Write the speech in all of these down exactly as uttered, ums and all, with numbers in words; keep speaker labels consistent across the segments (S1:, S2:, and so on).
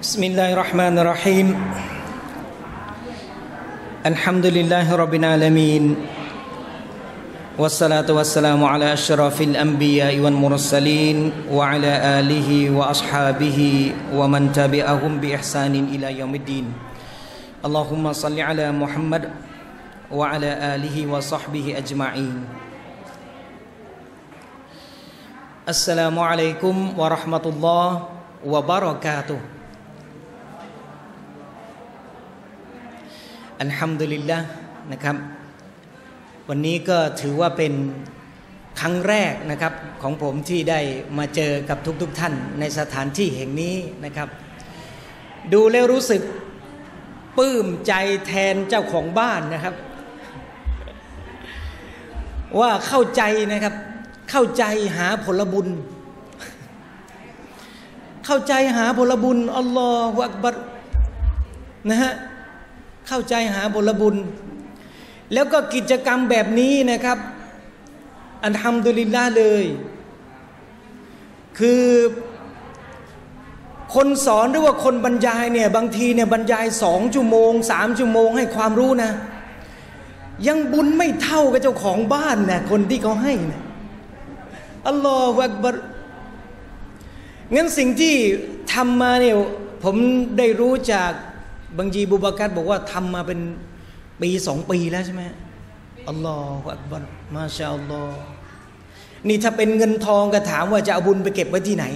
S1: بسم الله الرحمن الرحيم الحمد لله رب العالمين والصلاة والسلام على أشرف الأنبياء والمرسلين وعلى آله وأصحابه ومن تبعهم بإحسان إلى يوم الدين اللهم صل على محمد وعلى آله وصحبه أجمعين السلام عليكم ورحمة الله وبركاتهอัลฮัมดุลิลละห์นะครับวันนี้ก็ถือว่าเป็นครั้งแรกนะครับของผมที่ได้มาเจอกับทุกๆ ท่านในสถานที่แห่งนี้นะครับดูแล้วรู้สึกปลื้มใจแทนเจ้าของบ้านนะครับว่าเข้าใจนะครับเข้าใจหาผลบุญเข้าใจหาผลบุญอัลลอฮฺอักบัรนะฮะเข้าใจหาผลบุญแล้วก็กิจกรรมแบบนี้นะครับอัลฮัมดุลิลลาห์เลยคือคนสอนหรือว่าคนบรรยายเนี่ยบางทีเนี่ยบรรยายสองชั่วโมงสามชั่วโมงให้ความรู้นะยังบุญไม่เท่ากับเจ้าของบ้านนะคนที่เขาให้นะอัลลอฮฺอักบัรงั้นสิ่งที่ทำมาเนี่ยผมได้รู้จากบางทีบูบากัรบอกว่าทำมาเป็นปีสองปีแล้วใช่ไหมอัลลอฮฺอักบัรมาชาอัลลอฮ์นี่ถ้าเป็นเงินทองก็ถามว่าจะเอาบุญไปเก็บไว้ที่ไหน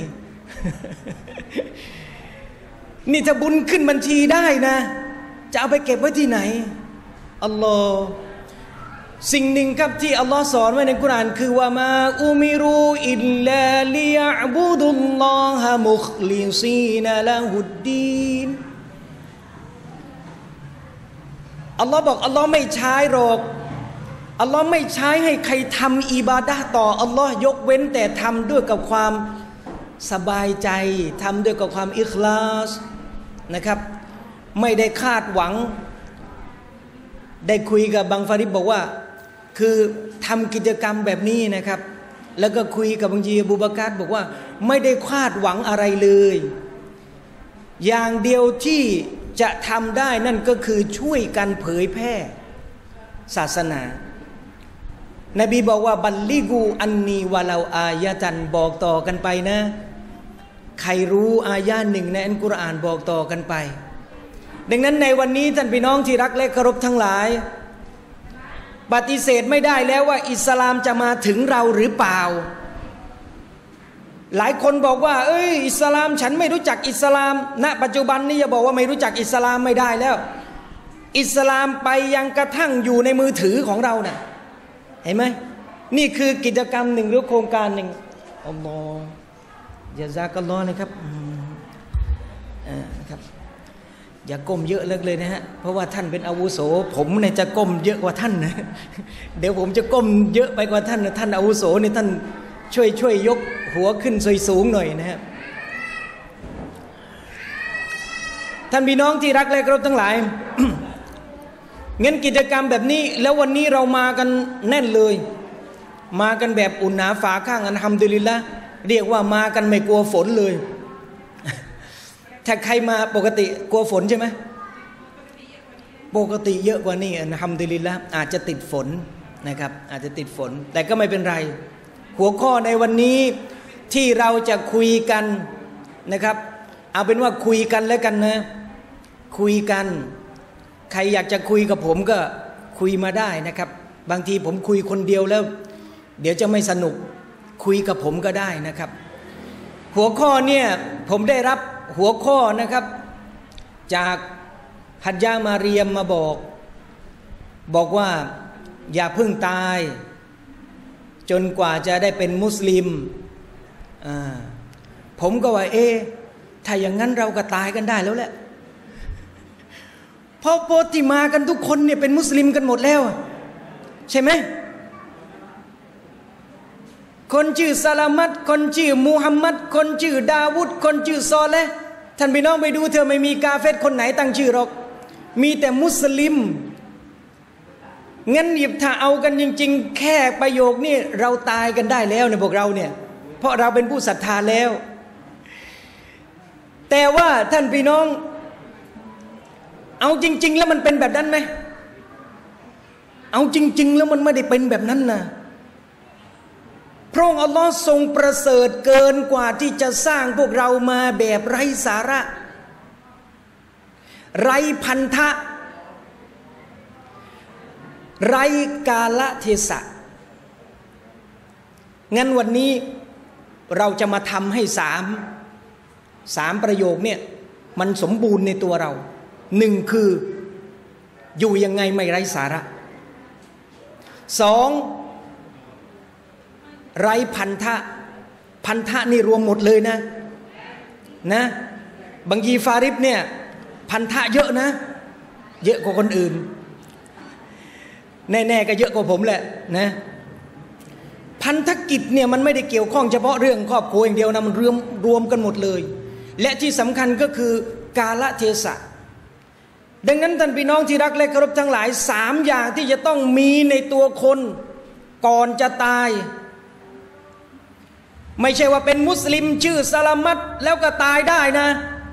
S1: นี่ถ้าบุญขึ้นบัญชีได้นะจะเอาไปเก็บไว้ที่ไหนอัลลอฮ์สิ่งหนึ่งครับที่อัลลอฮ์สอนไว้ในกุรอานคือว่ามาอุมิรูอิลลาลิยะบุดุลลอฮะมุคลิซีนละฮุดดีนอัลลอฮ์บอกอัลลอฮ์ไม่ใช้หรอกอัลลอฮ์ไม่ใช้ให้ใครทำอิบาดะห์ต่ออัลลอฮ์ยกเว้นแต่ทำด้วยกับความสบายใจทำด้วยกับความอิคลาสนะครับไม่ได้คาดหวังได้คุยกับบังฟาริบบอกว่าคือทำกิจกรรมแบบนี้นะครับแล้วก็คุยกับบางทีอบูบากัรบอกว่าไม่ได้คาดหวังอะไรเลยอย่างเดียวที่จะทำได้นั่นก็คือช่วยกันเผยแพร่ศาสนานบีบอกว่าบัลลิกูอันนีวะลาอายะตันบอกต่อกันไปนะใครรู้อายะหนึ่งในอัลกุรอานบอกต่อกันไปดังนั้นในวันนี้ท่านพี่น้องที่รักและเคารพทั้งหลายปฏิเสธไม่ได้แล้วว่าอิสลามจะมาถึงเราหรือเปล่าหลายคนบอกว่าเอ้ยอิสลามฉันไม่รู้จักอิสลามณปัจจุบันนี้จะบอกว่าไม่รู้จักอิสลามไม่ได้แล้วอิสลามไปยังกระทั่งอยู่ในมือถือของเราน่ะเห็นไหมนี่คือกิจกรรมหนึ่งหรือโครงการหนึ่งอัลลอฮฺยะซากัลลอฮ์นะครับอ่าครับอย่าก้มเยอะเลิกเลยนะฮะเพราะว่าท่านเป็นอาวุโสผมเนี่ยจะก้มเยอะกว่าท่านนะเดี๋ยวผมจะก้มเยอะไปกว่าท่านนะท่านอาวุโสเนี่ยท่านช่วยช่วยยกหัวขึ้นสูงหน่อยนะครับท่านพี่น้องที่รักและเคารพทั้งหลาย งั้นกิจกรรมแบบนี้แล้ววันนี้เรามากันแน่นเลยมากันแบบอุ่นหนาฝาข้างอัลฮัมดุลิลละห์เรียกว่ามากันไม่กลัวฝนเลยถ้าใครมาปกติกลัวฝนใช่ไหมปกติเยอะกว่านี้อัลฮัมดุลิลละห์อาจจะติดฝนนะครับอาจจะติดฝนแต่ก็ไม่เป็นไรหัวข้อในวันนี้ที่เราจะคุยกันนะครับเอาเป็นว่าคุยกันแล้วกันนะคุยกันใครอยากจะคุยกับผมก็คุยมาได้นะครับบางทีผมคุยคนเดียวแล้วเดี๋ยวจะไม่สนุกคุยกับผมก็ได้นะครับหัวข้อเนี่ยผมได้รับหัวข้อนะครับจากฮัจญามาเรียมมาบอกบอกว่าอย่าเพิ่งตายจนกว่าจะได้เป็นมุสลิมอ่าผมก็ว่าเอ๊ะถ้าอย่างนั้นเราก็ตายกันได้แล้วแหละเพราะโปรติมากันทุกคนเนี่ยเป็นมุสลิมกันหมดแล้วใช่ไหมคนชื่อซาลามัตคนชื่อมูฮัมมัดคนชื่อดาวุดคนชื่อซอเลห์ท่านพี่น้องไปดูเถอะไม่มีกาเฟรคนไหนตั้งชื่อหรอกมีแต่มุสลิมงั้นหยิบถ้าเอากันจริงๆแค่ประโยคนี้เราตายกันได้แล้วในพวกเราเนี่ยเพราะเราเป็นผู้ศรัทธาแล้ว แต่แต่ว่าท่านพี่น้องเอาจริงๆแล้วมันเป็นแบบนั้นไหมเอาจริงๆแล้วมันไม่ได้เป็นแบบนั้นนะพระองค์อัลลอฮ์ทรงประเสริฐเกินกว่าที่จะสร้างพวกเรามาแบบไร้สาระไร้พันธะไร้กาลเทศะงั้นวันนี้เราจะมาทำให้สามสามประโยคเนี่ยมันสมบูรณ์ในตัวเราหนึ่งคืออยู่ยังไงไม่ไร้สาระสองไร้พันธะพันธะนี่รวมหมดเลยนะนะบางทีฟาริบเนี่ยพันธะเยอะนะเยอะกว่าคนอื่นแน่ๆก็เยอะกว่าผมแหละนะพันธกิจเนี่ยมันไม่ได้เกี่ยวข้องเฉพาะเรื่องครอบครัวอย่างเดียวนะมันรวมรวมกันหมดเลยและที่สำคัญก็คือกาลเทศะดังนั้นท่านพี่น้องที่รักและเคารพทั้งหลายสามอย่างที่จะต้องมีในตัวคนก่อนจะตายไม่ใช่ว่าเป็นมุสลิมชื่อสลามัตแล้วก็ตายได้นะ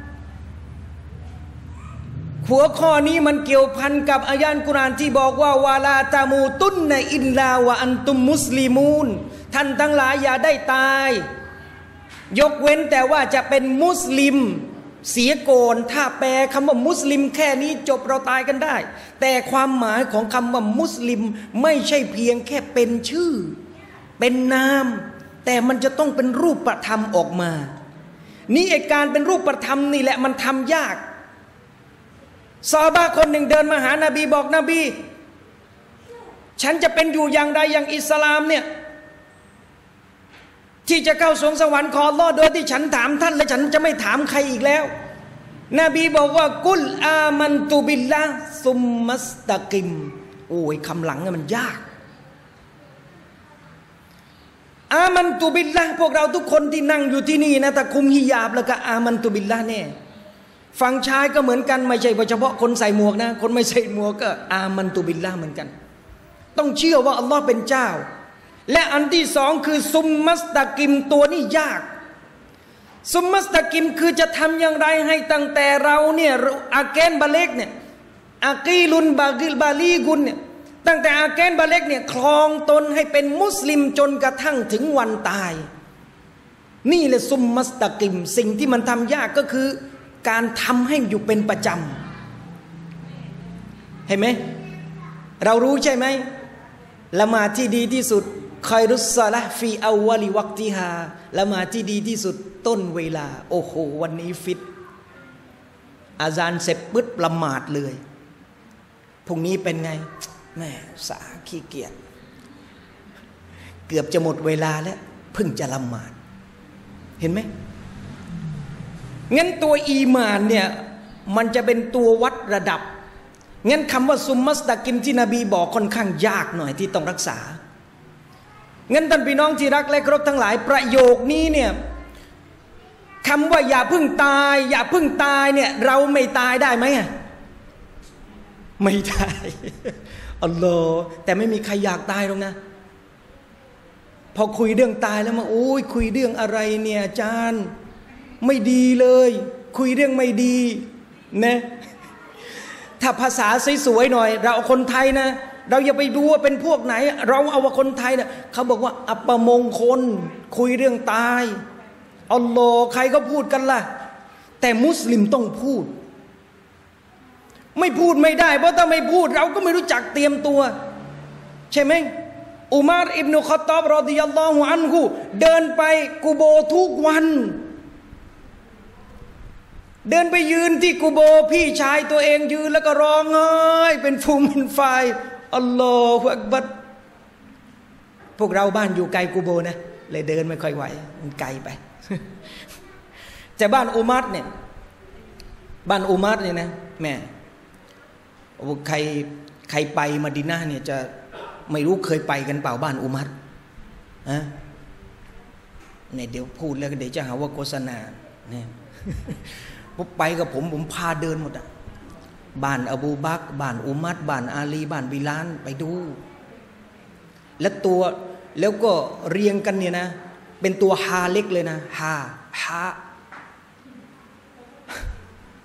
S1: หัวข้อนี้มันเกี่ยวพันกับอายะห์กุรอานที่บอกว่าวาลาตามูตุนในอินลาวะอันตุมมุสลิมูนท่านทั้งหลายอย่าได้ตายยกเว้นแต่ว่าจะเป็นมุสลิมเสียก่อนถ้าแปลคำว่ามุสลิมแค่นี้จบเราตายกันได้แต่ความหมายของคำว่ามุสลิมไม่ใช่เพียงแค่เป็นชื่อเป็นนามแต่มันจะต้องเป็นรูปธรรมออกมานี่ไอ้การเป็นรูปธรรมนี่แหละมันทำยากซอฮาบะห์คนหนึ่งเดินมาหานบีบอกนบีฉันจะเป็นอยู่อย่างใดอย่างอิสลามเนี่ยที่จะเข้าสวงสวรรค์ของอัลเลาะห์โดยที่ฉันถามท่านและฉันจะไม่ถามใครอีกแล้วนบีบอกว่ากุลอามันตุบิลลาห์ซุมมัสตะกิมโอ้ยคำหลังมันยากอามันตุบิลลาห์พวกเราทุกคนที่นั่งอยู่ที่นี่นะแต่คุมฮิญาบแล้วก็อามันตุบิลลาห์แน่ฝั่งชายก็เหมือนกันไม่ใช่เฉพาะคนใส่หมวกนะคนไม่ใส่หมวกก็อามันตุบิลลาห์เหมือนกันต้องเชื่อว่าอัลลอฮ์เป็นเจ้าและอันที่สองคือซุมมัสตะกิมตัวนี้ยากซุมมัสตะกิมคือจะทำอย่างไรให้ตั้งแต่เราเนี่ยอาแกนบาเล็กเนี่ยอากีลุนบากิลบาลีกุนเนี่ยตั้งแต่อาแกนบาเล็กเนี่ยคลองตนให้เป็นมุสลิมจนกระทั่งถึงวันตายนี่แหละซุมมัสตะกิมสิ่งที่มันทำยากก็คือการทำให้อยู่เป็นประจำเห็นไหมเรารู้ใช่ไหมละหมาดที่ดีที่สุดคอยรุสซะละฟีอาวลิวักติฮาละหมาดที่ดีที่สุดต้นเวลาโอ้โหวันนี้ฟิตอาซานเสร็จปึ๊บละหมาดเลยพรุ่งนี้เป็นไงแม่สาขี้เกียจเกือบจะหมดเวลาแล้วเพิ่งจะละหมาดเห็นไหมงั้นตัวอีมานเนี่ยมันจะเป็นตัววัดระดับงั้นคำว่าซุมมัสตะกิมที่นบีบอกค่อนข้างยากหน่อยที่ต้องรักษางั้นท่านพี่น้องที่รักและเคารพทั้งหลายประโยคนี้เนี่ยคำว่าอย่าพึ่งตายอย่าพึ่งตายเนี่ยเราไม่ตายได้ไหมอ่ะไม่ได้อัลลอฮ์แต่ไม่มีใครอยากตายหรอกนะพอคุยเรื่องตายแล้วมาโอ้ยคุยเรื่องอะไรเนี่ยอาจารย์ไม่ดีเลยคุยเรื่องไม่ดีนะถ้าภาษาสวยๆหน่อยเราเอาคนไทยนะเราอย่าไปดูว่าเป็นพวกไหนเราเอาว่าคนไทยนะเขาบอกว่าอัปมงคลคุยเรื่องตายอัลลอฮ์ใครก็พูดกันล่ะแต่มุสลิมต้องพูดไม่พูดไม่ได้เพราะถ้าไม่พูดเราก็ไม่รู้จักเตรียมตัวใช่ไหมอุมารอิบนุค็อฏฏอบรอฎิยัลลอฮุอันฮุเดินไปกุโบทุกวันเดินไปยืนที่กุโบพี่ชายตัวเองยืนแล้วก็ร้องไห้เป็นฟูมเป็นไฟอัลลอฮฺอักบัรพวกเราบ้านอยู่ไกลกุโบนะเลยเดินไม่ค่อยไหวมันไกลไปแต่บ้านอุมัรเนี่ยบ้านอุมัรเนี่ยนะแม่ใครใครไปมะดีนะห์เนี่ยจะไม่รู้เคยไปกันเปล่าบ้านอุมัรฮะเนี่ยเดี๋ยวพูดแล้วเดี๋ยวจะหาว่าโฆษณาเนี่ยผมไปกับผมผมพาเดินหมดอ่ะบ้านอบูบักรบ้านอุมัรบ้านอาลีบ้านบิลาลไปดูและตัวแล้วก็เรียงกันเนี่ยนะเป็นตัวฮาเล็กเลยนะฮาฮา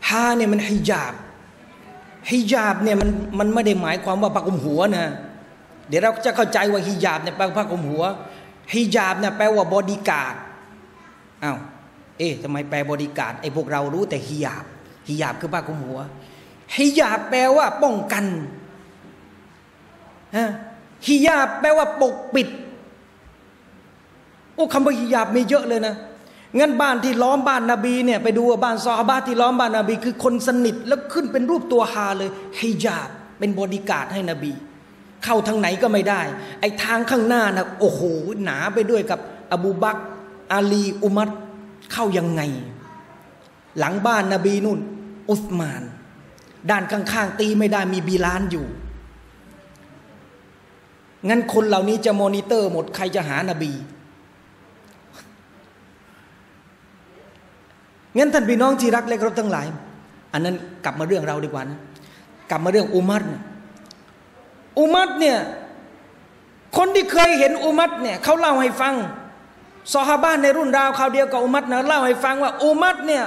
S1: ฮาเนี่ยมันฮิญาบฮิญาบเนี่ยมันมันไม่ได้หมายความว่าผ้าคลุมหัวนะเดี๋ยวเราจะเข้าใจว่าฮิญาบเนี่ยแปลว่าผ้าคลุมหัวฮิญาบเนี่ยแปลว่าบอดี้การ์ดอ้าวเอ๊ะทำไมแปลบอดี้การ์ดไอ้พวกเรารู้แต่ฮิญาบฮิญาบคือผ้าคลุมหัวฮิญาบแปลว่าป้องกันฮะฮิญาบแปลว่าปกปิดโอ้คำว่าฮิญาบมีเยอะเลยนะงั้นบ้านที่ล้อมบ้านนบีเนี่ยไปดูว่าบ้านซอฮาบะห์ที่ล้อมบ้านนบีคือคนสนิทแล้วขึ้นเป็นรูปตัวฮาเลยฮิญาบเป็นบอดี้การ์ดให้นบีเข้าทางไหนก็ไม่ได้ไอ้ทางข้างหน้านะโอ้โหหนาไปด้วยกับอบูบักรอาลีอุมัรเข้ายังไงหลังบ้านนบีนู่นอุสมานด้านข้างๆตีไม่ได้มีบิลาลอยู่งั้นคนเหล่านี้จะมอนิเตอร์หมดใครจะหานบีงั้นท่านพี่น้องที่รักและเคารพทั้งหลายอันนั้นกลับมาเรื่องเราดีกว่านะกลับมาเรื่องอุมัรเนี่ยอุมัรเนี่ยคนที่เคยเห็นอุมัรเนี่ยเขาเล่าให้ฟังซอฮาบะห์ในรุ่นราวคราวเดียวกับอุมัรนะเล่าให้ฟังว่าอุมัรเนี่ย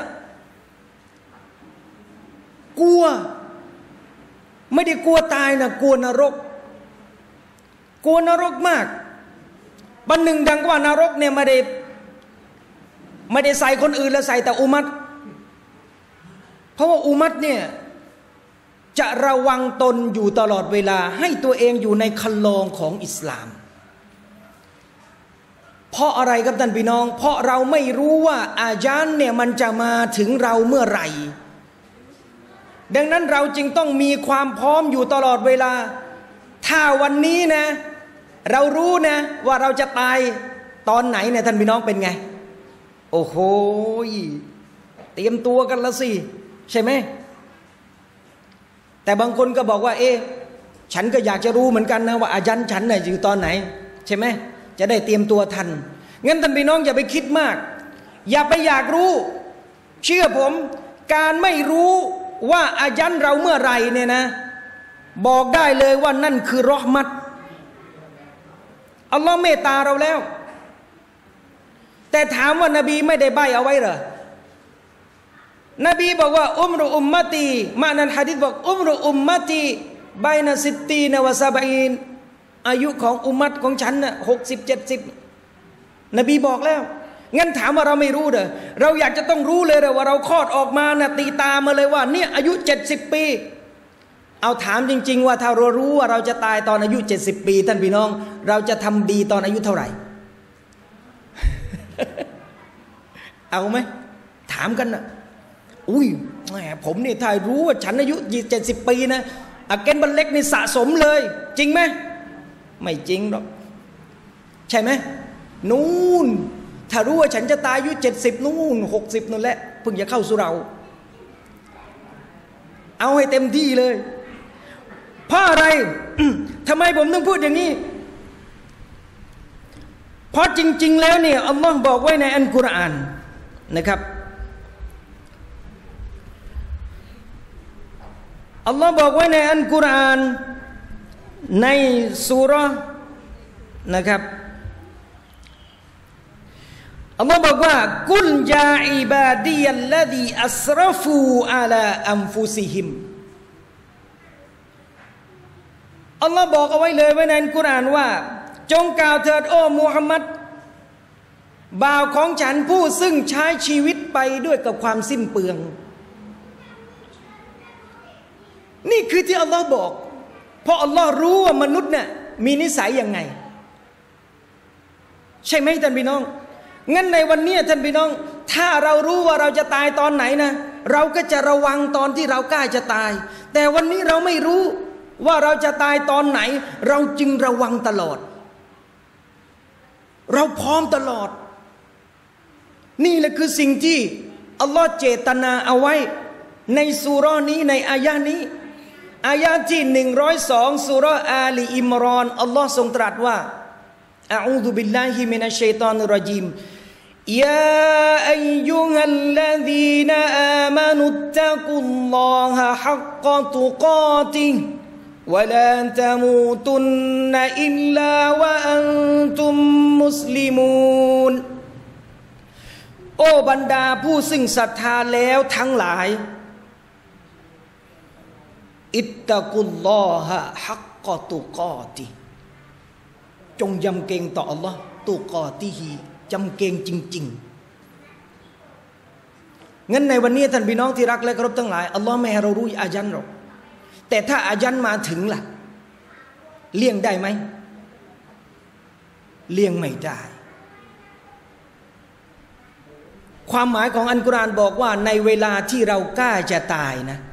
S1: กลัวไม่ได้กลัวตายนะกลัวนรกกลัวนรกมากวันหนึ่งดังว่านรกเนี่ยไม่ได้ไม่ได้ใส่คนอื่นแล้วใส่แต่อุมัรเพราะว่าอุมัรเนี่ยจะระวังตนอยู่ตลอดเวลาให้ตัวเองอยู่ในคันลองของอิสลามเพราะอะไรครับท่านพี่น้องเพราะเราไม่รู้ว่าอาญานเนี่ยมันจะมาถึงเราเมื่อไหร่ดังนั้นเราจึงต้องมีความพร้อมอยู่ตลอดเวลาถ้าวันนี้นะเรารู้นะว่าเราจะตายตอนไหนเนี่ยท่านพี่น้องเป็นไงโอ้โหเตรียมตัวกันละสิใช่ไหมแต่บางคนก็บอกว่าเอ๊ะฉันก็อยากจะรู้เหมือนกันนะว่าอาญันฉันน่ะอยู่ตอนไหนใช่ไหมจะได้เตรียมตัวทันงั้นท่านพี่น้องอย่าไปคิดมากอย่าไปอยากรู้เชื่อผมการไม่รู้ว่าอาญันเราเมื่อไหร่เนี่ยนะบอกได้เลยว่านั่นคือเราะห์มัตอัลลอฮ์เมตตาเราแล้วแต่ถามว่านบีไม่ได้ใบ้เอาไว้เหรอนบีบอกว่าอุมรุอุมมะตีมานันหะดีษบอกอุมรุอุมมะตีไบนะสิตตีนวะซาบอีนอายุของอุมมัตของฉันน่ะหกสิบเจ็ดสิบนบีบอกแล้วงั้นถามว่าเราไม่รู้เด้อเราอยากจะต้องรู้เลยเด้อว่าเราคลอดออกมาน่ะตีตามาเลยว่าเนี่ยอายุเจ็ดสิบปีเอาถามจริงๆว่าถ้าเรารู้ว่าเราจะตายตอนอายุเจ็ดสิบปีท่านพี่น้องเราจะทำดีตอนอายุเท่าไหร่ เอาไหมถามกันนะอุ้ยแหมผมนี่ถ้ารู้ว่าฉันอายุเจ็ดสิบปีนะอาเกนบันเล็กนี่สะสมเลยจริงไหมไม่จริงหรอกใช่ไหมนู่นถ้ารู้ว่าฉันจะตายอายุเจ็ดสิบนู่นหกสิบนั่นแหละเพิ่งจะเข้าสู่เราเอาให้เต็มที่เลยเพราะอะไร ทำไมผมต้องพูดอย่างนี้เพราะจริงๆแล้วเนี่ยอัลลอฮ์บอกไว้ในอัลกุรอานนะครับอัลลอฮ์บอกไว้ในอัลกุรอานในซูเราะห์นะครับอัลลอฮ์บอกว่ากุลยาอิบาดียัลลดีอัสรฟูอะลาอัมฟุซิฮิมอัลลอฮ์บอกเอาไว้เลยไว้ในอัลกุรอานว่าจงกล่าวเถิดโอ้มุฮัมมัดบ่าวของฉันผู้ซึ่งใช้ชีวิตไปด้วยกับความสิ้นเปลืองนี่คือที่อัลลอฮ์บอกเพราะอัลลอฮ์รู้ว่ามนุษย์เนี่ยมีนิสัยยังไงใช่ไหมท่านพี่น้องงั้นในวันนี้ท่านพี่น้องถ้าเรารู้ว่าเราจะตายตอนไหนนะเราก็จะระวังตอนที่เราใกล้จะตายแต่วันนี้เราไม่รู้ว่าเราจะตายตอนไหนเราจึงระวังตลอดเราพร้อมตลอดนี่แหละคือสิ่งที่อัลลอฮ์เจตนาเอาไว้ในซูเราะห์นี้ในอายะห์นี้อายะห์ที่หนึ่งร้อยสองซูเราะห์อาลีอิมรอนอัลลอฮ์ทรงตรัสว่าอะอูซุบิลลาฮิมินัชชัยฏอนิรเราะญีมยาอัยยูฮัลลซีนอามานุตตะกุลลอฮะฮักกะตุกาติฮิวะลาตะมูตุนนะอิลลาวะอันตุมมุสลิมูนโอ้บรรดาผู้ซึ่งศรัทธาแล้วทั้งหลายอิตตะกุลลอฮะฮักกะตุกอติจงยำเกรงต่ออัลลอฮ์ตุกอติฮีจำเกรงจริงๆงั้นในวันนี้ท่านพี่น้องที่รักและเคารพทั้งหลายอัลลอฮ์ไม่ให้เรารู้อายันหรอกแต่ถ้าอายันมาถึงล่ะเลี่ยงได้ไหมเลี่ยงไม่ได้ความหมายของอัลกุรอานบอกว่าในเวลาที่เราใกล้จะตายนะ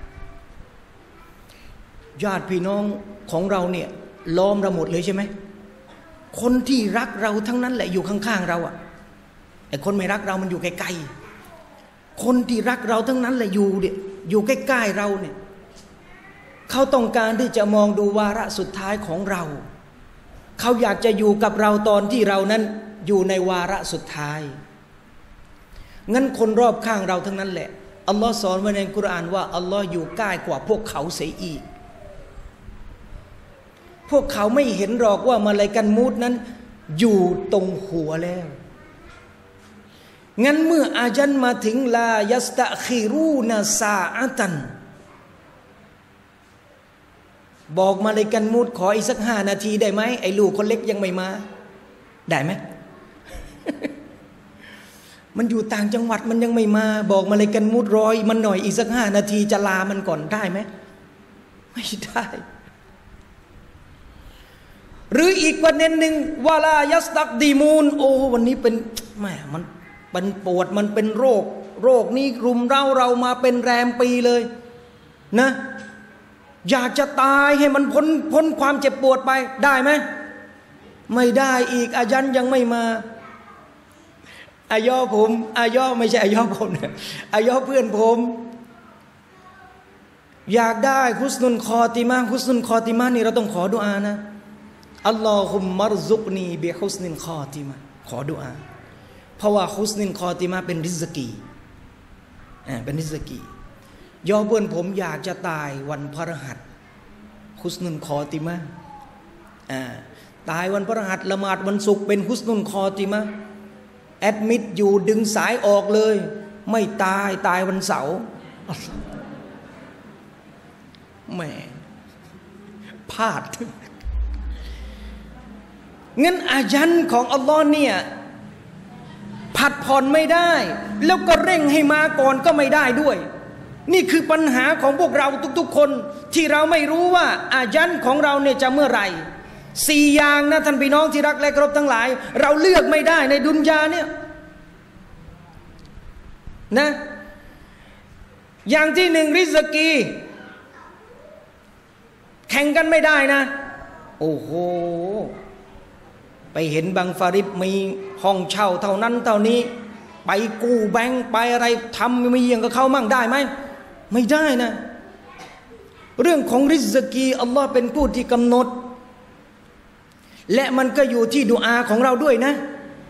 S1: ญาติพี่น้องของเราเนี่ยล้อมเราหมดเลยใช่ไหมคนที่รักเราทั้งนั้นแหละอยู่ข้างๆเราอ่ะไอ้คนไม่รักเรามันอยู่ไกลๆคนที่รักเราทั้งนั้นแหละอยู่เนี่ยอยู่ใกล้ๆเราเนี่ยเขาต้องการที่จะมองดูวาระสุดท้ายของเราเขาอยากจะอยู่กับเราตอนที่เรานั้นอยู่ในวาระสุดท้ายงั้นคนรอบข้างเราทั้งนั้นแหละอัลลอฮ์สอนไว้ในกุรอานว่าอัลลอฮ์อยู่ใกล้กว่าพวกเขาเสียอีกพวกเขาไม่เห็นหรอกว่ามาลาอิกะฮ์มูตนั้นอยู่ตรงหัวแล้วงั้นเมื่ออาญันมาถึงลายัสตะคีรูนาซาอะตันบอกมาลาอิกะฮ์มูตขออีกสักห้านาทีได้ไหมไอ้ลูกคนเล็กยังไม่มาได้ไหม มันอยู่ต่างจังหวัดมันยังไม่มาบอกมาลาอิกะฮ์มูตรอยมันหน่อยอีกสักห้านาทีจะลามันก่อนได้ไหมไม่ได้หรืออีกประเด็นหนึ่งวาลายัสตักดีมูนโอ้วันนี้เป็นแหมมันเป็นปวดมันเป็นโรคโรคนี้รุมเร้าเรามาเป็นแรมปีเลยนะอยากจะตายให้มันพ้นพ้นความเจ็บปวดไปได้ไหมไม่ได้อีกอายันยังไม่มาอายอผมอายอไม่ใช่อายอผมนะอายอเพื่อนผมอยากได้ฮุสนุนคอติมาฮุสนุนคอติมานี่เราต้องขอดุอานะอัลลอฮุมมัรซุกนีบิฮุสนินคอติมาขอดุอาเพราะว่าฮุสนินคอติมาเป็นริซกีอ่าเป็นริซกียอเพื่อนผมอยากจะตายวันพฤหัสฮุสนุนคอติมาอ่าตายวันพฤหัสละหมาดวันศุกร์เป็นฮุสนุนคอติมาแอดมิดอยู่ดึงสายออกเลยไม่ตายตายวันเสาร์แหมพลาดงั้นอายันของอัลลอฮ์เนี่ยผัดผ่อนไม่ได้แล้วก็เร่งให้มาก่อนก็ไม่ได้ด้วยนี่คือปัญหาของพวกเราทุกๆคนที่เราไม่รู้ว่าอายันของเราเนี่ยจะเมื่อไหร่สี่อย่างนะท่านพี่น้องที่รักและเคารพทั้งหลายเราเลือกไม่ได้ในดุนยาเนี่ยนะอย่างที่หนึ่งริซกีแข่งกันไม่ได้นะโอ้โหไปเห็นบางฟาริดมีห้องเช่าเท่านั้นเท่านี้ไปกู้แบงค์ไปอะไรทำมีอย่างกับเขามั่งได้ไหมไม่ได้นะเรื่องของริซกีอัลลอฮ์เป็นผู้ที่กำหนดและมันก็อยู่ที่ดุอาของเราด้วยนะ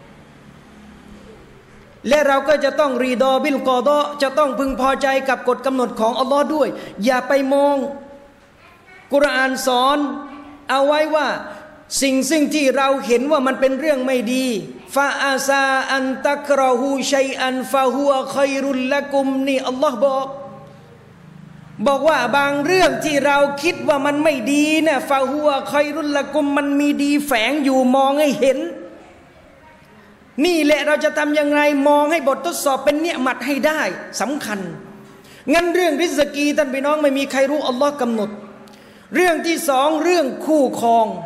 S1: และเราก็จะต้องรีดอบิลกอฎอจะต้องพึงพอใจกับกฎกำหนดของอัลลอฮ์ด้วยอย่าไปมองกุรอานสอนเอาไว้ว่าสิ่งซึ่งที่เราเห็นว่ามันเป็นเรื่องไม่ดีฟาอาซาอันตักรอฮูชัยอันฟาฮัวคอยรุลละกุมนี่อัลลอฮ์บอกบอกว่าบางเรื่องที่เราคิดว่ามันไม่ดีเนี่ยฟาฮัวคอยรุลละกุมมันมีดีแฝงอยู่มองให้เห็นนี่แหละเราจะทำยังไงมองให้บททดสอบเป็นเนียมัดให้ได้สำคัญงั้นเรื่องริซกีท่านพี่น้องไม่มีใครรู้อัลลอฮ์กำหนดเรื่องที่สองเรื่องคู่ครอง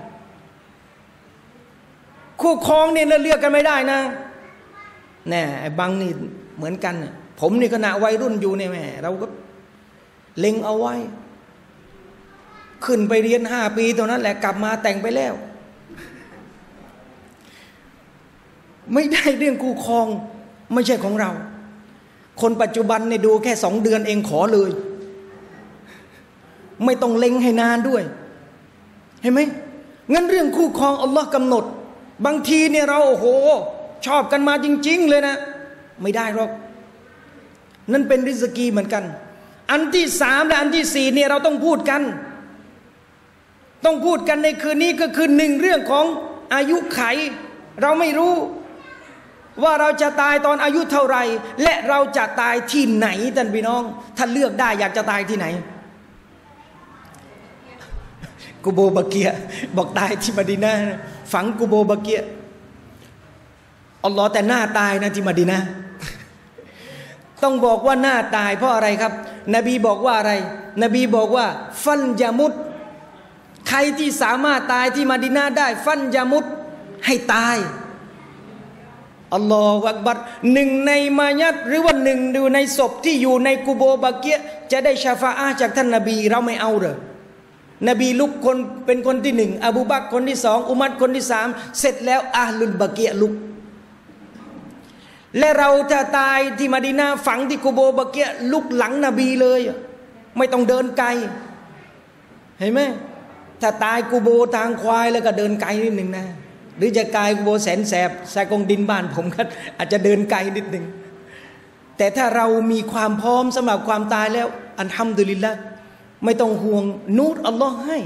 S1: คู่ครองเนี่ยเราเลือกกันไม่ได้นะแน่ไอ้บังนี่เหมือนกันผมนี่ขณะวัยรุ่นอยู่เนี่ยแม่เราก็เล็งเอาไว้ขึ้นไปเรียนห้าปีเท่านั้นแหละกลับมาแต่งไปแล้วไม่ได้เรื่องคู่ครองไม่ใช่ของเราคนปัจจุบันเนี่ยดูแค่สองเดือนเองขอเลยไม่ต้องเล็งให้นานด้วยเห็นไหมงั้นเรื่องคู่ครองอัลลอฮ์กำหนดบางทีเนี่ยเราโอ้โหชอบกันมาจริงๆเลยนะไม่ได้หรอกนั่นเป็นริซกีเหมือนกันอันที่สามและอันที่สี่เนี่ยเราต้องพูดกันต้องพูดกันในคืนนี้ก็คือหนึ่งเรื่องของอายุไขเราไม่รู้ว่าเราจะตายตอนอายุเท่าไหร่และเราจะตายที่ไหนท่านพี่น้องถ้าเลือกได้อยากจะตายที่ไหนกูโบบะเกียบอกตายที่มะดีนะห์ฝังกูโบบะเกียอัลลอฮ์แต่หน้าตายนะที่มะดีนะห์ต้องบอกว่าหน้าตายเพราะอะไรครับนบีบอกว่าอะไรนบีบอกว่าฟันยามุดใครที่สามารถตายที่มะดีนะห์ได้ฟันยามุดให้ตายอัลลอฮฺอักบัรหนึ่งในมายัดหรือว่าหนึ่งดูในศพที่อยู่ในกุโบบะเกียจะได้ชาฟาอะห์จากท่านนบีเราไม่เอาเหรอนบีลุกคนเป็นคนที่หนึ่งอบูบักรคนที่สองอุมัรคนที่สามเสร็จแล้วอะห์ลุลบะเกียลุกและเราจะตายที่มะดีนะห์ฝังที่กุโบบะเกียลุกหลังนบีเลยไม่ต้องเดินไกลเห็นไหมถ้าตายกุโบทางควายแล้วก็เดินไกลนิดหนึ่งนะหรือจะกายกุโบแสนแสบใส่กองดินบ้านผมก็อาจจะเดินไกลนิดหนึ่งแต่ถ้าเรามีความพร้อมสำหรับความตายแล้วอัลฮัมดุลิลละห์ไม่ต้องห่วงนูรอัลลอฮ์ให้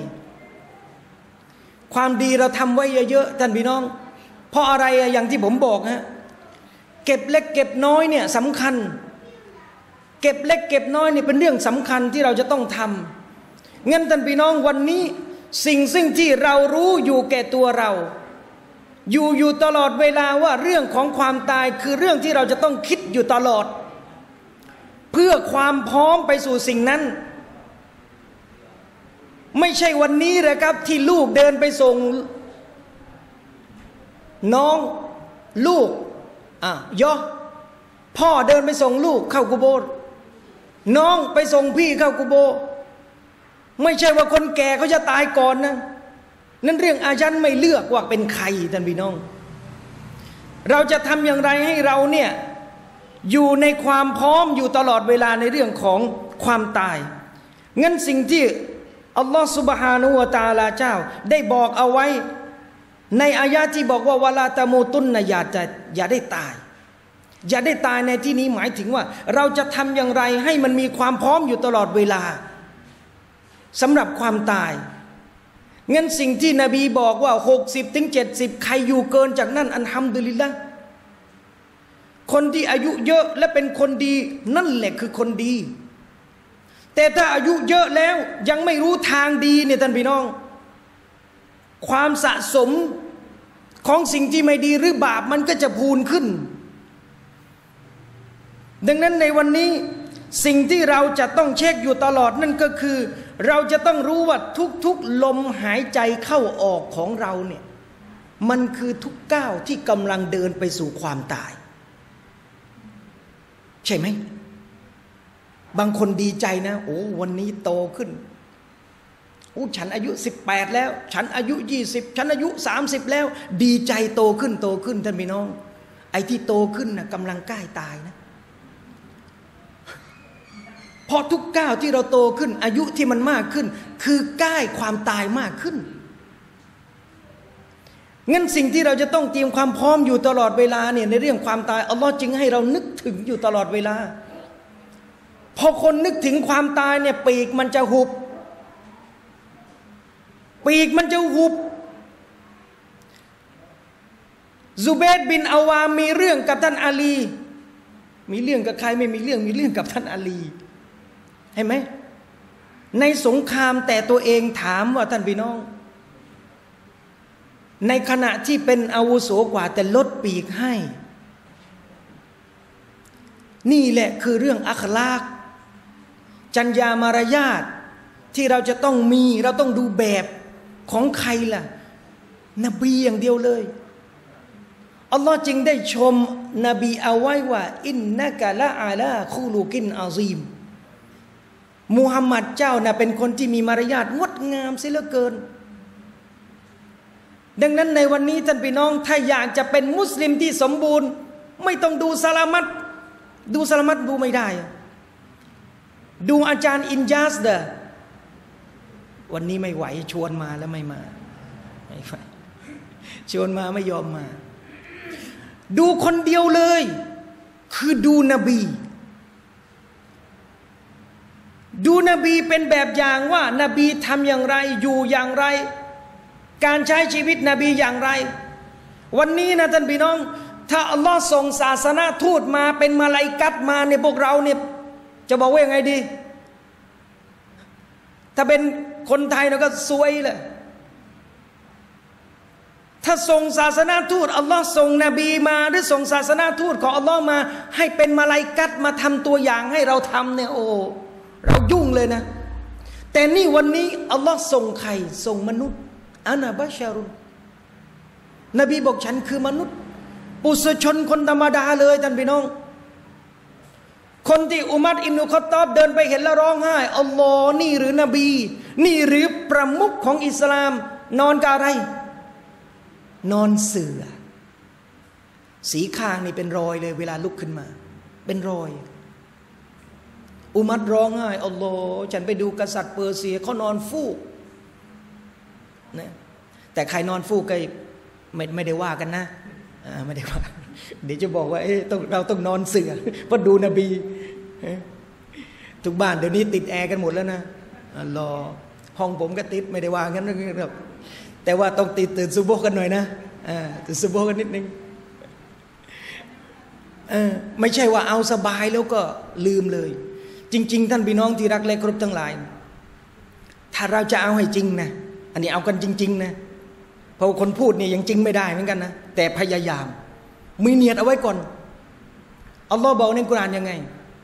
S1: ความดีเราทำไว้เยอะๆท่านพี่น้องเพราะอะไรอย่างที่ผมบอกฮะเก็บเล็กเก็บน้อยเนี่ยสำคัญเก็บเล็กเก็บน้อยเนี่ยเป็นเรื่องสำคัญที่เราจะต้องทำงั้นท่านพี่น้องวันนี้สิ่งซึ่งที่เรารู้อยู่แก่ตัวเราอยู่อยู่ตลอดเวลาว่าเรื่องของความตายคือเรื่องที่เราจะต้องคิดอยู่ตลอดเพื่อความพร้อมไปสู่สิ่งนั้นไม่ใช่วันนี้เลยครับที่ลูกเดินไปส่งน้องลูกอ่ะย่อพ่อเดินไปส่งลูกเข้ากุโบร์น้องไปส่งพี่เข้ากุโบร์ไม่ใช่ว่าคนแก่เขาจะตายก่อนนะนั่นเรื่องอายันไม่เลือกว่าเป็นใครท่านพี่น้องเราจะทำอย่างไรให้เราเนี่ยอยู่ในความพร้อมอยู่ตลอดเวลาในเรื่องของความตายงั้นสิ่งที่อัลลอฮฺซุบฮานะฮูวะตะอาลาเจ้าได้บอกเอาไว้ในอายะที่บอกว่าวะลาตะมูตุนนะอย่าจะอย่าได้ตายอย่าได้ตายในที่นี้หมายถึงว่าเราจะทำอย่างไรให้มันมีความพร้อมอยู่ตลอดเวลาสำหรับความตายงั้นสิ่งที่นบีบอกว่าหกสิบถึงเจ็ดสิบใครอยู่เกินจากนั้นอัลฮัมดุลิลละห์คนที่อายุเยอะและเป็นคนดีนั่นแหละคือคนดีแต่ถ้าอายุเยอะแล้วยังไม่รู้ทางดีเนี่ยท่านพี่น้องความสะสมของสิ่งที่ไม่ดีหรือบาปมันก็จะพูนขึ้นดังนั้นในวันนี้สิ่งที่เราจะต้องเช็คอยู่ตลอดนั่นก็คือเราจะต้องรู้ว่าทุกๆลมหายใจเข้าออกของเราเนี่ยมันคือทุกก้าวที่กำลังเดินไปสู่ความตายใช่ไหมบางคนดีใจนะโอ้วันนี้โตขึ้นโอ้ฉันอายุสิบแปดแล้วฉันอายุยี่สิบฉันอายุสามสิบแล้วดีใจโตขึ้นโตขึ้นท่านพี่น้องไอ้ที่โตขึ้นนะกำลังใกล้ตายนะพอทุกก้าวที่เราโตขึ้นอายุที่มันมากขึ้นคือใกล้ความตายมากขึ้นงั้นสิ่งที่เราจะต้องเตรียมความพร้อมอยู่ตลอดเวลาเนี่ยในเรื่องความตายอัลลอฮ์จึงให้เรานึกถึงอยู่ตลอดเวลาพอคนนึกถึงความตายเนี่ยปีกมันจะหุบปีกมันจะหุบซุบัยรบินอาวามมีเรื่องกับท่านอาลีมีเรื่องกับใครไม่มีเรื่องมีเรื่องกับท่านอาลีเห็นไหมในสงครามแต่ตัวเองถามว่าท่านพี่น้องในขณะที่เป็นอาวุโสกว่าแต่ลดปีกให้นี่แหละคือเรื่องอัคลากจรรยามารยาทที่เราจะต้องมีเราต้องดูแบบของใครล่ะนบีอย่างเดียวเลยอัลลอฮ์จึงได้ชมนบีเอาไว้ว่าอินนะกะละอาลาคูลูกินอาซีมมุฮัมมัดเจ้าน่ะเป็นคนที่มีมารยาทงดงามเสียเหลือเกินดังนั้นในวันนี้ท่านพี่น้องถ้าอยากจะเป็นมุสลิมที่สมบูรณ์ไม่ต้องดูสลามัตดูสลามัตดูไม่ได้ดูอาจารย์อินญาสเดอวันนี้ไม่ไหวชวนมาแล้วไม่มาไม่ไหวชวนมาไม่ยอมมาดูคนเดียวเลยคือดูนบีดูนบีเป็นแบบอย่างว่านบีทำอย่างไรอยู่อย่างไรการใช้ชีวิตนบีอย่างไรวันนี้นะท่านพี่น้องถ้าอัลลอฮ์ส่งศาสนาทูตมาเป็นมาลาอิกัตมาเนี่ยพวกเราเนี่ยจะบอกว่ายังไงดีถ้าเป็นคนไทยเราก็ซวยเลยถ้าส่งศาสนาทูตอัลลอฮ์ส่งนบีมาหรือส่งศาสนาทูตของอัลลอฮ์มาให้เป็นมาลาอิกัตมาทำตัวอย่างให้เราทำเนี่ยโอ้เรายุ่งเลยนะแต่นี่วันนี้อัลลอฮ์ส่งใครส่งมนุษย์อานาบะชารุนนบีบอกฉันคือมนุษย์ปุถุชนคนธรรมดาเลยท่านพี่น้องคนที่อุมัรอิบนุค็อฏฏอบเดินไปเห็นแล้วร้องไห้อัลลอฮ์นี่หรือนบีนี่หรือประมุขของอิสลามนอนกับอะไรนอนเสื่อสีคางนี่เป็นรอยเลยเวลาลุกขึ้นมาเป็นรอยอุมัรร้องไห้อัลลอฮ์ฉันไปดูกษัตริย์เปอร์เซียเขานอนฟูกนะแต่ใครนอนฟูกก็ไม่ไม่ได้ว่ากันนะไม่ได้ว่าเดี๋ยวจะบอกว่าเอ๊ะต้องเราต้องนอนเสื่อเพราะดูนบีทุกบ้านเดี๋ยวนี้ติดแอร์กันหมดแล้วนะอัลลอฮ์ห้องผมก็ติดไม่ได้ว่างั้นนะครับแต่ว่าต้องติดตื่นซุบโบกันหน่อยนะตื่นซุบโบกันนิดนึงไม่ใช่ว่าเอาสบายแล้วก็ลืมเลยจริงๆท่านพี่น้องที่รักและเคารพทั้งหลายถ้าเราจะเอาให้จริงนะอันนี้เอากันจริงๆนะเพราะคนพูดเนี่ยยังจริงไม่ได้เหมือนกันนะแต่พยายามมีเนียดเอาไว้ก่อนอัลลอฮ์บอกในกุรอานยังไง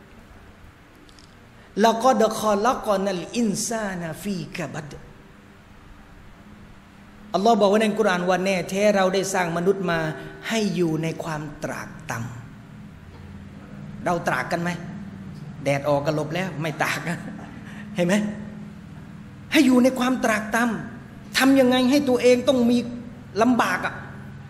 S1: ละกอดคอลักนัลอินซานะฟีกะบัดอัลลอฮ์บอกว่าในกุรอานว่าแน่แท้เราได้สร้างมนุษย์มาให้อยู่ในความตรากตรำเราตรากกันไหมแดดออกก็หลบแล้วไม่ตรากนะเห็นไหมให้อยู่ในความตรากตรำทำยังไงให้ตัวเองต้องมีลำบากอ่ะ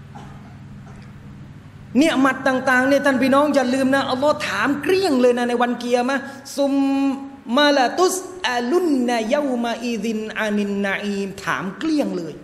S1: เนี่ยมัดต่างๆเนี่ยท่านพี่น้องอย่าลืมนะอัลลอฮ์ถามเกลี้ยงเลยนะในวันเกียร์มะซุมมาลาตุสอาลุนนะยามาอีดินอานินนาอีมถามเกลี้ยงเลย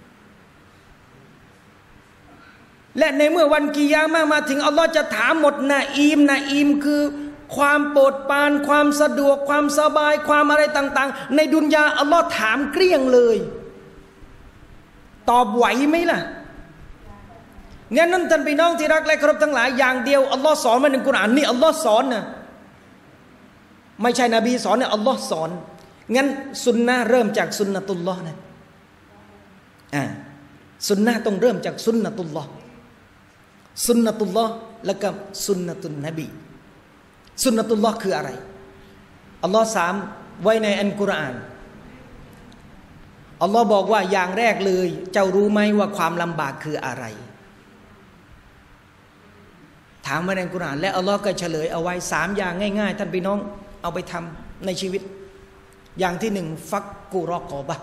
S1: และในเมื่อวันกิยามะห์มาถึงอัลลอฮ์จะถามหมดนาอีมนาอีมคือความโปรดปรานความสะดวกความสบายความอะไรต่างๆในดุนยาอัลลอฮ์ถามเกลี้ยงเลยตอบไหวไหมล่ะงั้นนั่นท่านพี่น้องที่รักและเคารพทั้งหลายอย่างเดียวอัลลอฮ์สอนมาในกุรอานนี่อัลลอฮ์สอนนะไม่ใช่นบีสอนเนี่ยอัลลอฮ์สอนงั้นสุนนะเริ่มจากสุนนะตุลลอฮ์นะอ่าสุนนะต้องเริ่มจากสุนนะตุลลอฮ์สุนนะตุลลอฮ์แล้วก็สุนนะตุนนบีสุนนะตุลลอฮ์คืออะไรอัลลอฮ์สามไว้ในอัลกุรอานอัลลอฮ์บอกว่าอย่างแรกเลยเจ้ารู้ไหมว่าความลำบากคืออะไรถามมาในกุรอานและอัลลอฮ์ก็เฉลยเอาไว้สามอย่างง่ายๆท่านพี่น้องเอาไปทำในชีวิตอย่างที่หนึ่งฟักกุรอกอบะ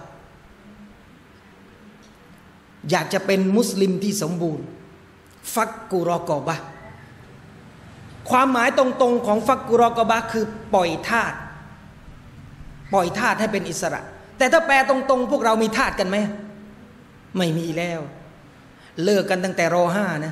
S1: อยากจะเป็นมุสลิมที่สมบูรณ์ฟักกุรอกอบะความหมายตรงๆของฟักกุรอกอบะคือปล่อยทาสปล่อยทาสให้เป็นอิสระแต่ถ้าแปลตรงๆพวกเรามีทาสกันไหมไม่มีแล้วเลิกกันตั้งแต่รอห้านะ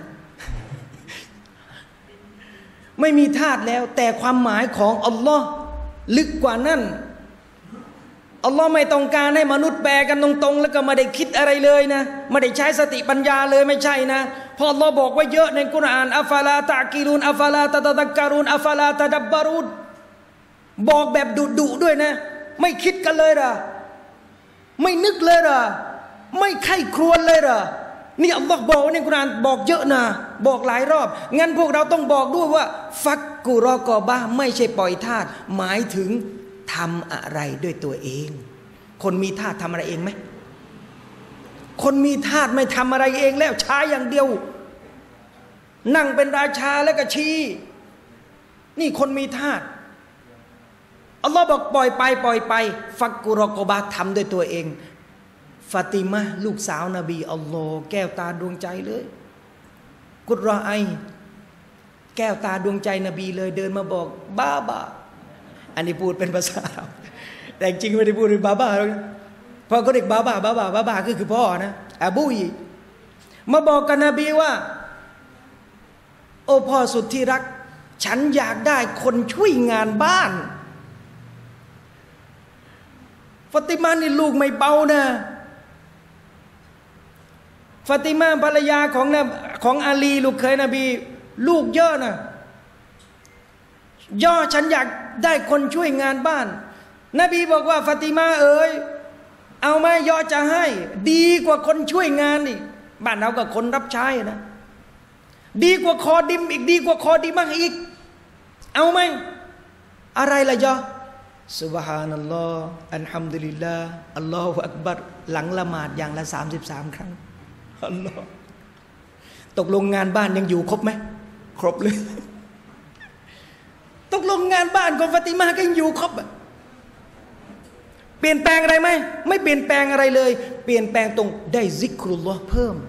S1: ไม่มีทาสแล้วแต่ความหมายของอัลลอฮ์ลึกกว่านั้นอัลลอฮ์ไม่ต้องการให้มนุษย์แปลกันตรงๆแล้วก็ไม่ได้คิดอะไรเลยนะไม่ได้ใช้สติปัญญาเลยไม่ใช่นะเพราะอัลลอฮ์บอกไว้เยอะในกุรอานอัฟลาตะกิรุนอัฟลาตะตะตักการุนอัฟลาตะดับบารุนบอกแบบดุๆด้วยนะไม่คิดกันเลยเหรอไม่นึกเลยเหรอไม่ไข้ครวญเลยเหรอนี่อัลลอฮ์บอกในกุรอานบอกเยอะนะบอกหลายรอบงั้นพวกเราต้องบอกด้วยว่าฟักกุรอกอบะไม่ใช่ปล่อยทาสหมายถึงทำอะไรด้วยตัวเองคนมีทาสทำอะไรเองไหมคนมีทาสไม่ทำอะไรเองแล้วใช้อย่างเดียวนั่งเป็นราชาแล้วก็ชี้นี่คนมีทาสอัลลอฮ์บอกปล่อยไปปล่อยไปฟักกุรอกอบะทำด้วยตัวเองฟาติมาลูกสาวนบีอัลลอฮ์แก้วตาดวงใจเลยกุรอไอแก้วตาดวงใจนบีเลยเดินมาบอกบ้าบ้าอันนี้พูดเป็นภาษาแต่จริงไม่ได้พูดเป็นบ้าบ้าหรอกเพราะเขาเด็กบ้าบ้าบ้าบ้าบ้าบ้าคือคือพ่อนะอบูยมาบอกกับนบีว่าโอ้พ่อสุดที่รักฉันอยากได้คนช่วยงานบ้านฟาติมานี่ลูกไม่เบานะฟาติมาภรรยาของนะของอาลีลูกเคยนบีลูกเยอะนะย่อฉันอยากได้คนช่วยงานบ้านนบีบอกว่าฟาติมาเอ๋ยเอาไหมยอจะให้ดีกว่าคนช่วยงานอีกบ้านเรากับคนรับใช้นะดีกว่าคอดิมอีกดีกว่าคอดิมากอีกเอาไหมอะไรล่ะยอซุบฮานัลลอฮ์อัลฮัมดุลิลลาห์อัลลอฮฺอักบัรหลังละหมาดอย่างละสามสิบสามครั้งอัลลอฮ์ตกลงงานบ้านยังอยู่ครบไหมครบเลยตกลงงานบ้านของฟาติมาก็ยังอยู่ครบเปลี่ยนแปลงอะไรไหมไม่เปลี่ยนแปลงอะไรเลยเปลี่ยนแปลงตรงได้ซิกรุลลอฮ์เพิ่ม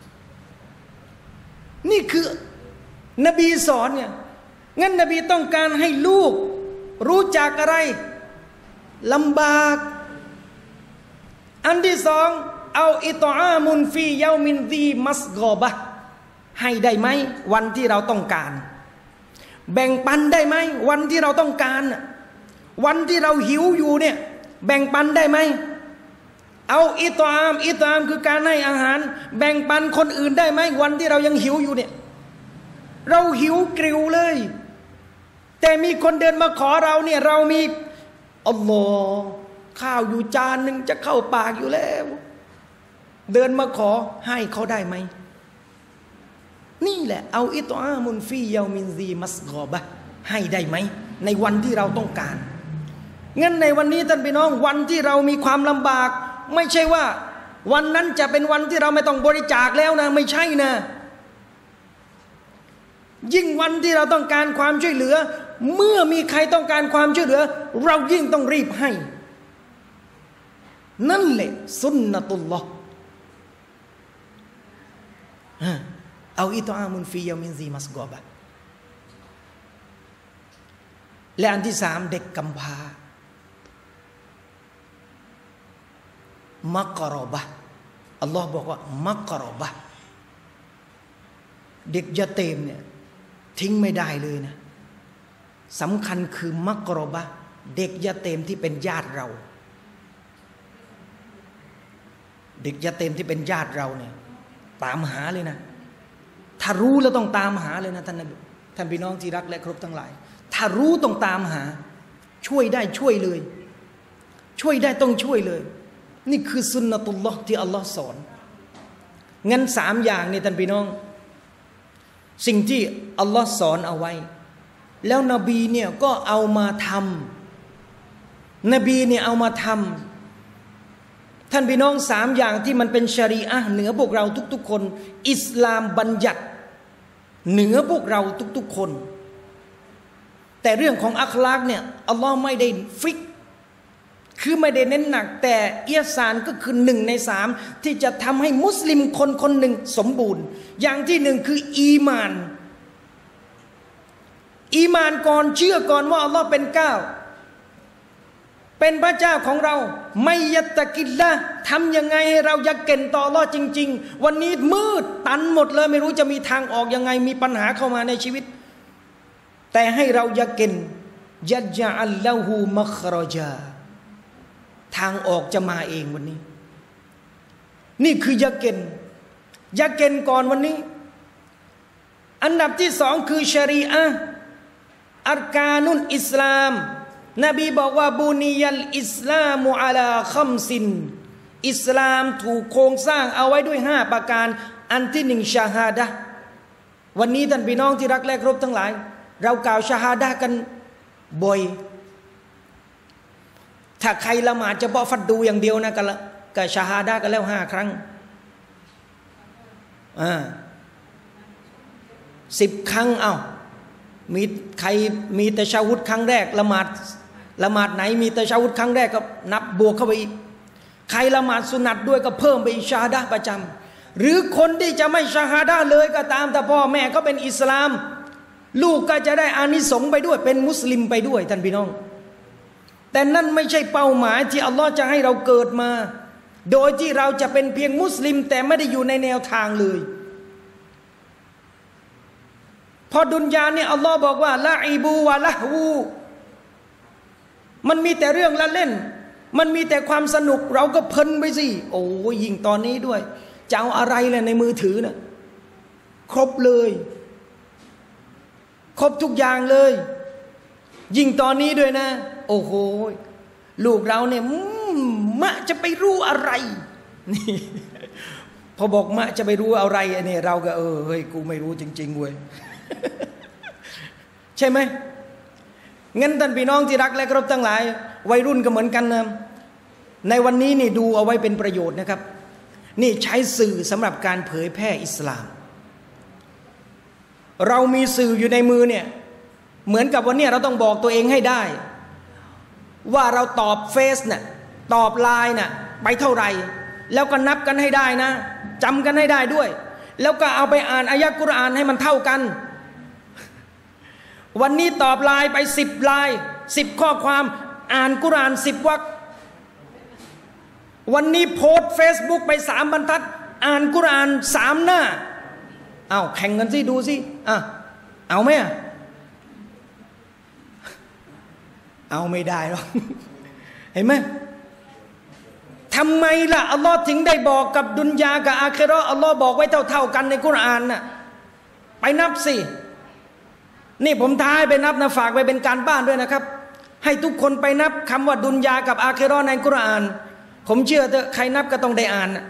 S1: นี่คือนบีสอนเนี่ยงั้นนบีต้องการให้ลูกรู้จักอะไรลำบากอันที่สองเอาอิตอามุนฟีเยามินดีมัสกอบะให้ได้ไหมวันที่เราต้องการแบ่งปันได้ไหมวันที่เราต้องการวันที่เราหิวอยู่เนี่ยแบ่งปันได้ไหมเอาอิตอามอิตอามคือการให้อาหารแบ่งปันคนอื่นได้ไหมวันที่เรายังหิวอยู่เนี่ยเราหิวกริวเลยแต่มีคนเดินมาขอเราเนี่ยเรามีอัลลอฮ์ข้าวอยู่จานหนึ่งจะเข้าปากอยู่แล้วเดินมาขอให้เขาได้ไหมนี่แหละเอาอิตอามุนฟีเยามินซีมัสกอบะให้ได้ไหมในวันที่เราต้องการงั้นในวันนี้ท่านพี่น้องวันที่เรามีความลำบากไม่ใช่ว่าวันนั้นจะเป็นวันที่เราไม่ต้องบริจาคแล้วนะไม่ใช่นะยิ่งวันที่เราต้องการความช่วยเหลือเมื่อมีใครต้องการความช่วยเหลือเรายิ่งต้องรีบให้นั่นแหละสุนนะตุลลอฮ์เอาอิตอามุนฟียามินซีมัสกอบะและอันที่สามเด็กกำพร้ามักรอบะอัลลอฮ์บอกว่ามักรอบะเด็กยะเตมเนี่ยทิ้งไม่ได้เลยนะสำคัญคือมักรอบะเด็กยะเตมที่เป็นญาติเราเด็กยะเตมที่เป็นญาติเราเนี่ยตามหาเลยนะถ้ารู้แล้วต้องตามหาเลยนะท่านท่านพี่น้องที่รักและเคารพทั้งหลายถ้ารู้ต้องตามหาช่วยได้ช่วยเลยช่วยได้ต้องช่วยเลยนี่คือสุนนะตุลลอฮ์ที่อัลลอฮ์สอนงั้นสามอย่างนี่ท่านพี่น้องสิ่งที่อัลลอฮ์สอนเอาไว้แล้วนบีเนี่ยก็เอามาทำนบีเนี่ยเอามาทำท่านพี่น้องสามอย่างที่มันเป็นชะรีอะห์เหนือพวกเราทุกๆคนอิสลามบัญญัติเหนือพวกเราทุกๆคนแต่เรื่องของอัคลากเนี่ยอัลลอฮ์ไม่ได้ฟิกคือไม่ได้เน้นหนักแต่อิหซานก็คือหนึ่งในสามที่จะทำให้มุสลิมคนคนหนึ่งสมบูรณ์อย่างที่หนึ่งคืออีมานอีมานก่อนเชื่อก่อนว่าอัลลอฮ์เป็นเก้าเป็นพระเจ้าของเราไม่ยัตตะกิลละทำยังไงให้เรายักเก่นต่ออัลลอฮ์จริงๆวันนี้มืดตันหมดเลยไม่รู้จะมีทางออกยังไงมีปัญหาเข้ามาในชีวิตแต่ให้เรายักเก่นยัจญะอัลละหูมัครจาทางออกจะมาเองวันนี้นี่คือยักเก่นยักเก่นก่อนวันนี้อันดับที่สองคือชะรีอะห์อัรกานุนอิสลามนบีบอกว่าบุนียัลอิสลามุอะลาคัมซินอิสลามถูกโครงสร้างเอาไว้ด้วยห้าประการอันที่หนึ่งชาฮาดะห์วันนี้ท่านพี่น้องที่รักและเคารพทั้งหลายเรากล่าวชาฮาดะห์กันบ่อยถ้าใครละหมาดเฉพาะฟัดดูอย่างเดียวนะก็ละก็ชาฮาดะห์กันแล้วห้าครั้งอ่าสิบครั้งเอามีใครมีตะชะฮุดครั้งแรกละหมาดละหมาดไหนมีตะชะฮุดครั้งแรกก็นับบวกเข้าไปอีกใครละหมาดสุนัตด้วยก็เพิ่มไปอีกชาฮาดะห์ประจำหรือคนที่จะไม่ชาฮาดะห์เลยก็ตามแต่พ่อแม่เขาเป็นอิสลามลูกก็จะได้อานิสงส์ไปด้วยเป็นมุสลิมไปด้วยท่านพี่น้องแต่นั่นไม่ใช่เป้าหมายที่อัลลอฮ์จะให้เราเกิดมาโดยที่เราจะเป็นเพียงมุสลิมแต่ไม่ได้อยู่ในแนวทางเลยพอดุนยาเนี่ยอัลลอฮ์บอกว่าละอีบูวะละฮูมันมีแต่เรื่องละเล่นมันมีแต่ความสนุกเราก็เพลินไปสิโอ้ยยิ่งตอนนี้ด้วยจะเอาอะไรเลยในมือถือนะครบเลยครบทุกอย่างเลยยิ่งตอนนี้ด้วยนะโอ้โหลูกเราเนี่ยมะจะไปรู้อะไรนี่พอบอกมะจะไปรู้อะไรอันนี้เราก็เออเฮ้ยกูไม่รู้จริงๆเว้ย ใช่ไหมงั้นท่านพี่น้องที่รักและเคารพทั้งหลายวัยรุ่นก็เหมือนกันนะในวันนี้นี่ดูเอาไว้เป็นประโยชน์นะครับนี่ใช้สื่อสำหรับการเผยแพร่อิสลามเรามีสื่ออยู่ในมือเนี่ยเหมือนกับวันนี้เราต้องบอกตัวเองให้ได้ว่าเราตอบเฟซน่ะตอบไลน์น่ะไปเท่าไหร่แล้วก็นับกันให้ได้นะจำกันให้ได้ด้วยแล้วก็เอาไปอ่านอายะกุรอานให้มันเท่ากันวันนี้ตอบไลน์ไปสิบไลน์สิบข้อความอ่านกุรอานสิบวรรควันนี้โพสเฟซบุ๊กไปสามบรรทัดอ่านกุรอานสามหน้าเอาแข่งกันสิดูสิอ่ะเอาไหมอ่ะเอาไม่ได้หรอกเห็นไหมทำไมล่ะอัลลอฮ์ถึงได้บอกกับดุนยากับอาคิเราะห์อัลลอฮ์บอกไว้เท่าๆกันในกุรอานน่ะไปนับสินี่ผมท้าให้ไปนับนะฝากไปเป็นการบ้านด้วยนะครับให้ทุกคนไปนับคำว่าดุนยากับอาคิเราะห์ในกุรอานผมเชื่อเถอะใครนับก็ต้องได้อ่าน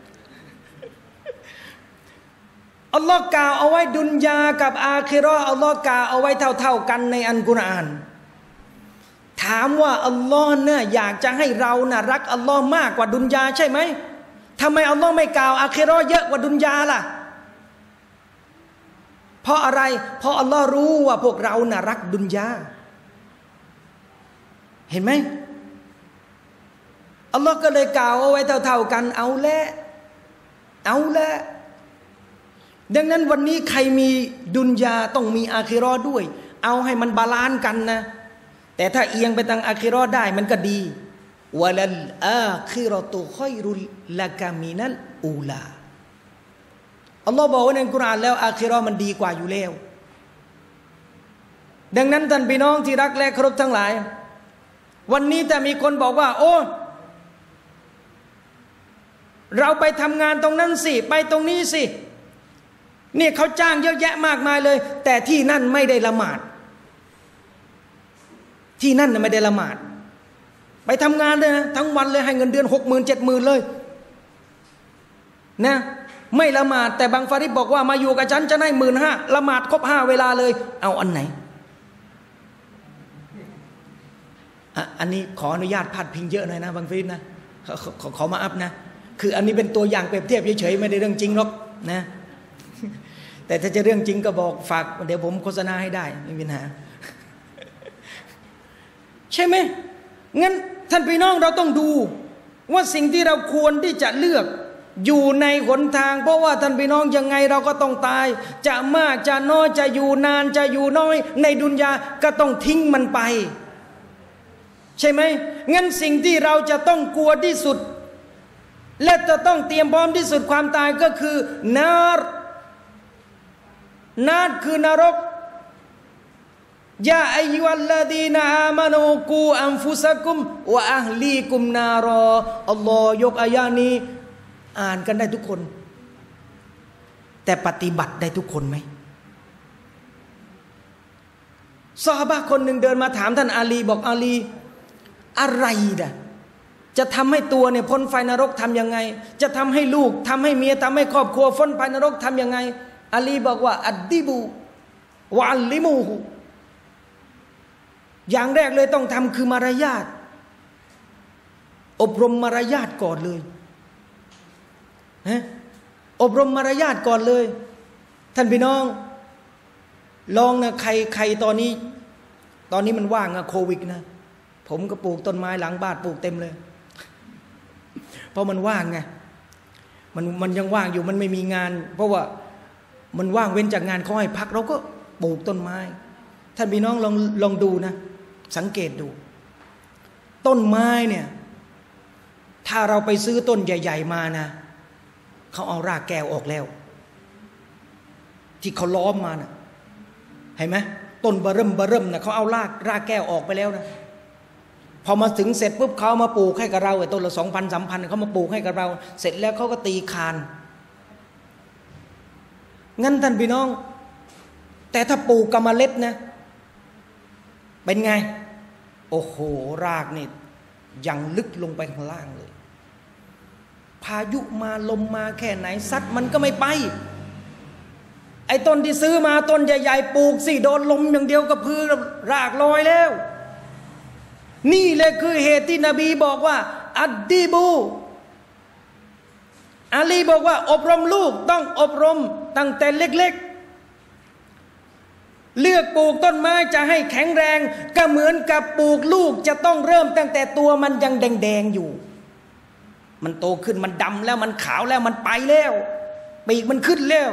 S1: อัลลอฮ์กล่าวเอาไว้ดุนยากับอาคิเราะห์อัลลอฮ์กล่าวเอาไว้เท่าๆกันในอัลกุรอานถามว่าอัลลอฮ์เนี่ยอยากจะให้เราน่ะรักอัลลอฮ์มากกว่าดุนยาใช่ไหมทำไมอัลลอฮ์ไม่กล่าวอาคิเราะห์เยอะกว่าดุนยาล่ะเพราะอะไรเพราะอัลลอฮ์รู้ว่าพวกเราน่ะรักดุนยาเห็นไหมอัลลอฮ์ก็เลยกล่าวเอาไว้เท่าๆกันเอาแล้เอาแล้ดังนั้นวันนี้ใครมีดุนยาต้องมีอาคิเราะห์ด้วยเอาให้มันบาลานซ์กันนะแต่ถ้าเอียงไปทางอาคิเราะห์ได้มันก็ดีวะลัลอาคิเราะตุค็อยรุลละกะมินัลอูลาอัลลอฮ์บอกไว้ในกุรอานแล้วอาคิเราะห์มันดีกว่าอยู่แล้วดังนั้นท่านพี่น้องที่รักและเคารพทั้งหลายวันนี้แต่มีคนบอกว่าโอ้เราไปทำงานตรงนั้นสิไปตรงนี้สินี่เขาจ้างเยอะแยะมากมายเลยแต่ที่นั่นไม่ได้ละหมาดที่นั่นไม่ได้ละหมาดไปทำงานเลยนะทั้งวันเลยให้เงินเดือนหกหมื่นเจ็ดหมื่นเลยนะไม่ละหมาดแต่บางฟาริดบอกว่ามาอยู่กับฉันจะได้หมื่นห้าละหมาดครบห้าเวลาเลยเอาอันไหนอ่ะอันนี้ขออนุญาตพาดพิงเยอะหน่อยนะบางฟาริดนะขอขอขอมาอัพนะคืออันนี้เป็นตัวอย่างเปรียบเทียบเฉยๆไม่ได้เรื่องจริงหรอกนะแต่ถ้าจะเรื่องจริงก็บอกฝากเดี๋ยวผมโฆษณาให้ได้ไม่มีปัญหาใช่ไหมงั้นท่านพี่น้องเราต้องดูว่าสิ่งที่เราควรที่จะเลือกอยู่ในหนทางเพราะว่าท่านพี่น้องยังไงเราก็ต้องตายจะมากจะน้อยจะอยู่นานจะอยู่น้อยในดุนยาก็ต้องทิ้งมันไปใช่ไหมงั้นสิ่งที่เราจะต้องกลัวที่สุดและจะต้องเตรียมพร้อมที่สุดความตายก็คือนารนาดคือนรกยาอัยยุลลดีนอามานูกูอันฟุซะกุมวะอัฮลีกุมนารออัลลอฮ์ยกอายะนี้อ่านกันได้ทุกคนแต่ปฏิบัติได้ทุกคนไหมซอฮาบะห์คนหนึ่งเดินมาถามท่านอาลีบอกอาลีอะไรน่ะจะทำให้ตัวเนี่ยพ้นไฟนรกทำยังไงจะทำให้ลูกทำให้เมียทำให้ครอบครัวพ้นไฟนรกทำยังไงอาลีบอกว่าอัดดิบูวะอัลลิมูฮูอย่างแรกเลยต้องทำคือมารยาทอบรมมารยาทก่อนเลยนะอบรมมารยาทก่อนเลยท่านพี่น้องลองนะใครใครตอนนี้ตอนนี้มันว่างอะโควิดนะผมก็ปลูกต้นไม้หลังบ้านปลูกเต็มเลยเพราะมันว่างไงมันมันยังว่างอยู่มันไม่มีงานเพราะว่ามันว่างเว้นจากงานเขาให้พักเราก็ปลูกต้นไม้ท่านพี่น้องลองลองดูนะสังเกตดูต้นไม้เนี่ยถ้าเราไปซื้อต้นใหญ่ๆมานะเขาเอารากแก้วออกแล้วที่เขาล้อมมานะเห็นไหมต้นบะเริ่มบะเริ่มนะเขาเอารากรากแก้วออกไปแล้วนะพอมาถึงเสร็จปุ๊บเขามาปลูกให้กับเราไอ้ต้นละสองพันสามพันเขามาปลูกให้กับเราเสร็จแล้วเขาก็ตีคานงั้นท่านพี่น้องแต่ถ้าปลูกกับเมล็ดนะเป็นไงโอ้โหรากนี่ยังลึกลงไปข้างล่างเลยพายุมาลมมาแค่ไหนซัดมันก็ไม่ไปไอ้ต้นที่ซื้อมาต้นใหญ่ๆปลูกสิโดนลมอย่างเดียวก็พืชรากลอยแล้วนี่แหละคือเหตุที่นบีบอกว่าอัดดีบูอาลีบอกว่าอบรมลูกต้องอบรมตั้งแต่เล็กๆเลือกปลูกต้นไม้จะให้แข็งแรงก็เหมือนกับปลูกลูกจะต้องเริ่มตั้งแต่ตัวมันยังแดงๆอยู่มันโตขึ้นมันดำแล้วมันขาวแล้วมันไปแล้วปีกมันขึ้นแล้ว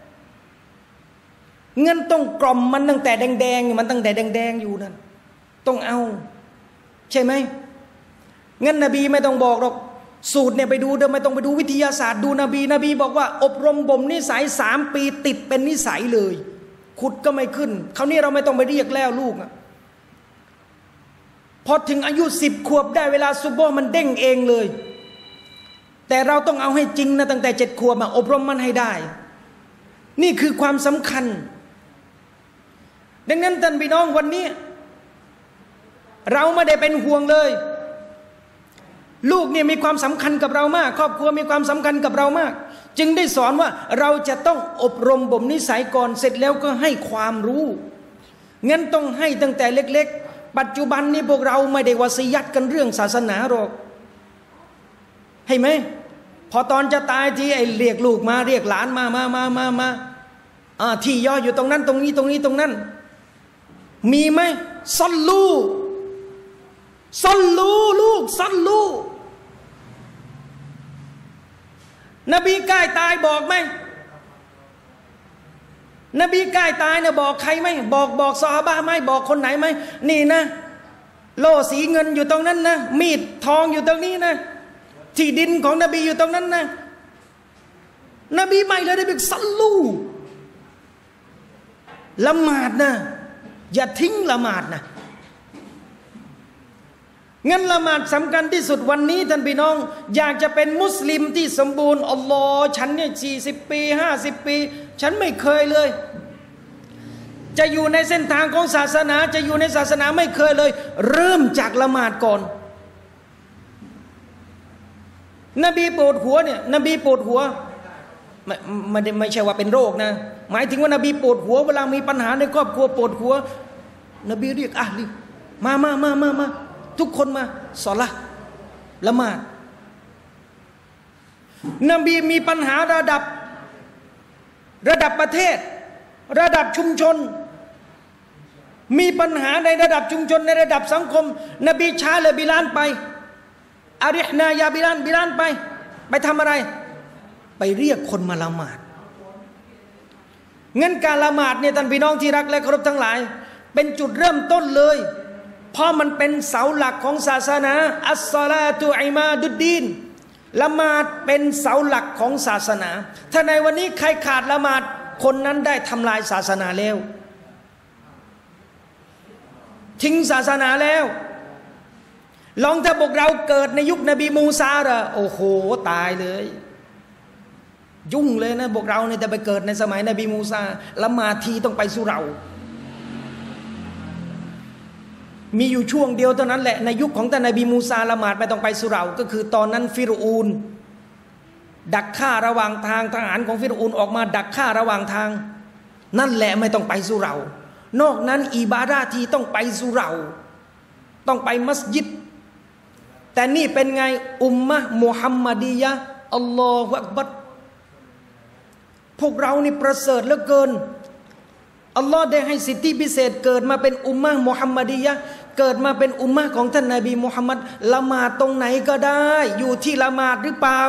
S1: เงินต้องกล่อมมันตั้งแต่แดงๆมันตั้งแต่แดงๆอยู่นั่นต้องเอาใช่ไหมงั้นนบีไม่ต้องบอกหรอกสูตรเนี่ยไปดูเดี๋ยวไม่ต้องไปดูวิทยาศาสตร์ดูนบีนบีบอกว่าอบรมบ่มนิสัยสามปีติดเป็นนิสัยเลยขุดก็ไม่ขึ้นคราวนี้เราไม่ต้องไปเรียกแล้วลูกอะพอถึงอายุสิบขวบได้เวลาซุบโบมันเด้งเองเลยแต่เราต้องเอาให้จริงนะตั้งแต่เจ็ดขวบมาอบรมมันให้ได้นี่คือความสำคัญดังนั้นท่านพี่น้องวันนี้เราไม่ได้เป็นห่วงเลยลูกเนี่ยมีความสำคัญกับเรามากครอบครัวมีความสำคัญกับเรามากจึงได้สอนว่าเราจะต้องอบรมบ่มนิสัยก่อนเสร็จแล้วก็ให้ความรู้งั้นต้องให้ตั้งแต่เล็กๆปัจจุบันนี้พวกเราไม่ได้วะซียัตกันเรื่องศาสนาหรอกให้ไหมพอตอนจะตายที่ไอ้เรียกลูกมาเรียกหลานมามามามามาอ่าที่ย่ออยู่ตรงนั้นตรงนี้ตรงนี้ตรงนั้นมีไหมซัลลูซัลลูลูกซัลลูนบีใกล้ตายบอกไหมนบีใกล้ตายเนี่ยบอกใครไหมบอกบอกซอฮาบะห์ไหมบอกคนไหนไหมนี่นะโล่สีเงินอยู่ตรงนั้นนะมีดทองอยู่ตรงนี้นะที่ดินของนบีอยู่ตรงนั้นนะนบีไม่เลยได้บอกซัลลูละหมาดนะอย่าทิ้งละหมาดนะงั้นละหมาดสำคัญที่สุดวันนี้ท่านพี่น้องอยากจะเป็นมุสลิมที่สมบูรณ์อัลลอฮ์ฉันเนี่ยสี่สิบปีห้าสิบปีฉันไม่เคยเลยจะอยู่ในเส้นทางของศาสนาจะอยู่ในศาสนาไม่เคยเลยเริ่มจากละหมาดก่อนนบีปวดหัวเนี่ยนบีปวดหัวไม่ไม่ได้ไม่ใช่ว่าเป็นโรคนะหมายถึงว่านบีปวดหัวเวลามีปัญหาในครอบครัวปวดหัวนบีเรียกอ่ะรีบมามามามามาทุกคนมาศอละห์ละหมาดนบีมีปัญหาระดับระดับประเทศระดับชุมชนมีปัญหาในระดับชุมชนในระดับสังคมนบีช้าเลยบิลาลไปอาริฮนายาบิลาลบิลาลไปไปทำอะไรไปเรียกคนมาละหมาดงั้นการละหมาดเนี่ยท่านพี่น้องที่รักและเคารพทั้งหลายเป็นจุดเริ่มต้นเลยเพราะมันเป็นเสาหลักของศาสนาอัสศอลาตุอิมาดุดดีนละหมาดเป็นเสาหลักของศาสนาถ้าในวันนี้ใครขาดละหมาดคนนั้นได้ทำลายศาสนาแล้วทิ้งศาสนาแล้วลองถ้าพวกเราเกิดในยุคนบีมูซาละโอ้โหตายเลยยุ่งเลยนะพวกเราเนี่ยแต่ไปเกิดในสมัยนบีมูซาละหมาดทีต้องไปสุเรามีอยู่ช่วงเดียวเท่านั้นแหละในยุคของท่านนบีมูซาละหมาดไม่ต้องไปสุเราก็คือตอนนั้นฟิรอูนดักฆ่าระหว่างทางทหารของฟิรอูนออกมาดักฆ่าระหว่างทางนั่นแหละไม่ต้องไปสุเรานอกนั้นอิบาดะห์ที่ต้องไปสุเราต้องไปมัสยิดแต่นี่เป็นไงอุมมะห์มุฮัมมัดียะห์อัลลอฮุอักบัรพวกเรานี่ประเสริฐเหลือเกินอัลลอฮ์ได้ให้สิทธิพิเศษเกิดมาเป็นอุมมะห์มุฮัมมัดียะห์เกิดมาเป็นอุมมะห์ของท่านนบีมุฮัมมัดละหมาดตรงไหนก็ได้อยู่ที่ละหมาดหรือเปล่า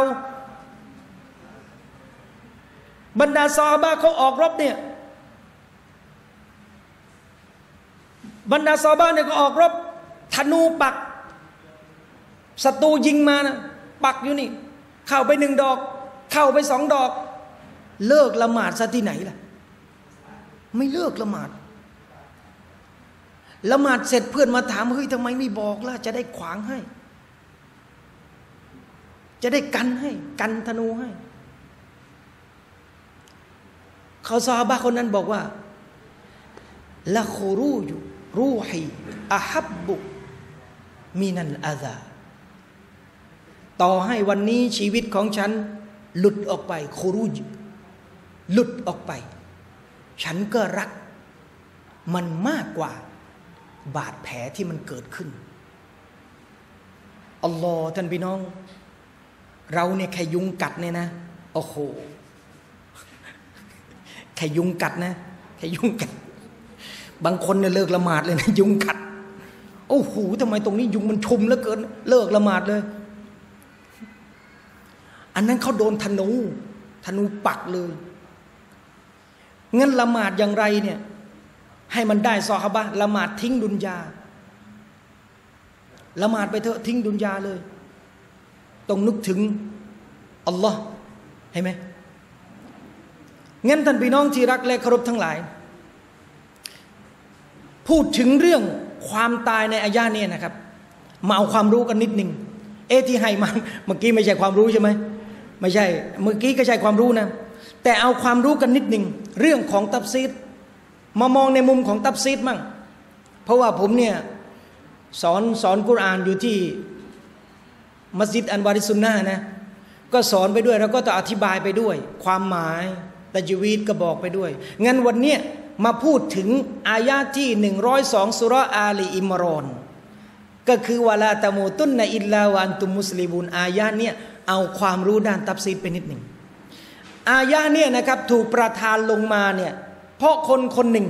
S1: บรรดาซอฮาบะห์เขาออกรบเนี่ยบรรดาซอฮาบะห์เนี่ยก็ออกรบธนูปักศัตรูยิงมานะปักอยู่นี่เข้าไปหนึ่งดอกเข้าไปสองดอกเลิกละหมาดซะที่ไหนล่ะไม่เลิกละหมาดละหมาดเสร็จเพื่อนมาถามเฮ้ยทำไมไม่บอกล่ะจะได้ขวางให้จะได้กันให้กันธนูให้เขาซอฮาบะห์คนนั้นบอกว่าละคูรูยูรูฮีอะฮับบุมินัลอาซาต่อให้วันนี้ชีวิตของฉันหลุดออกไปคูรูจหลุดออกไปฉันก็รักมันมากกว่าบาดแผลที่มันเกิดขึ้นอัลลอฮ์ท่านพี่น้องเราเนี่ยแค่ยุงกัดเนี่ยนะโอ้โหแค่ยุงกัดนะแค่ยุงกัดบางคนเนี่ยเลิกละหมาดเลยนะยุงกัดโอ้โหทำไมตรงนี้ยุงมันชุมเหลือเกินเลิกละหมาดเลยอันนั้นเขาโดนธนูธนูปักเลยงั้นละหมาดอย่างไรเนี่ยให้มันได้ซอฮาบะห์ละหมาดทิ้งดุนยาละหมาดไปเถอะทิ้งดุนยาเลยต้องนึกถึงอัลลอฮ์เห็นไหมงั้นท่านพี่น้องที่รักและเคารพทั้งหลายพูดถึงเรื่องความตายในอายะห์นี้นะครับมาเอาความรู้กันนิดหนึ่งเอที่ให้มาเมื่อกี้ไม่ใช่ความรู้ใช่ไหมไม่ใช่เมื่อกี้ก็ใช่ความรู้นะแต่เอาความรู้กันนิดหนึ่งเรื่องของตัฟซีรมามองในมุมของตัฟซีรมั่งเพราะว่าผมเนี่ยสอนสอนกุรอานอยู่ที่มัสยิดอันวาริสุนนะนะก็สอนไปด้วยแล้วก็ต้องอธิบายไปด้วยความหมายตัจวีดก็บอกไปด้วยงั้นวันนี้มาพูดถึงอายะที่หนึ่งร้อยสองสุเราะห์อาลีอิมรอนก็คือวะลาตะมูตุนนะอิลลาวะอันตุมมุสลิมูนอายะเนี่ยเอาความรู้ด้านตัฟซีรไปนิดหนึ่งอายะเนี่ยนะครับถูกประทานลงมาเนี่ยเพราะคนคนหนึ่ง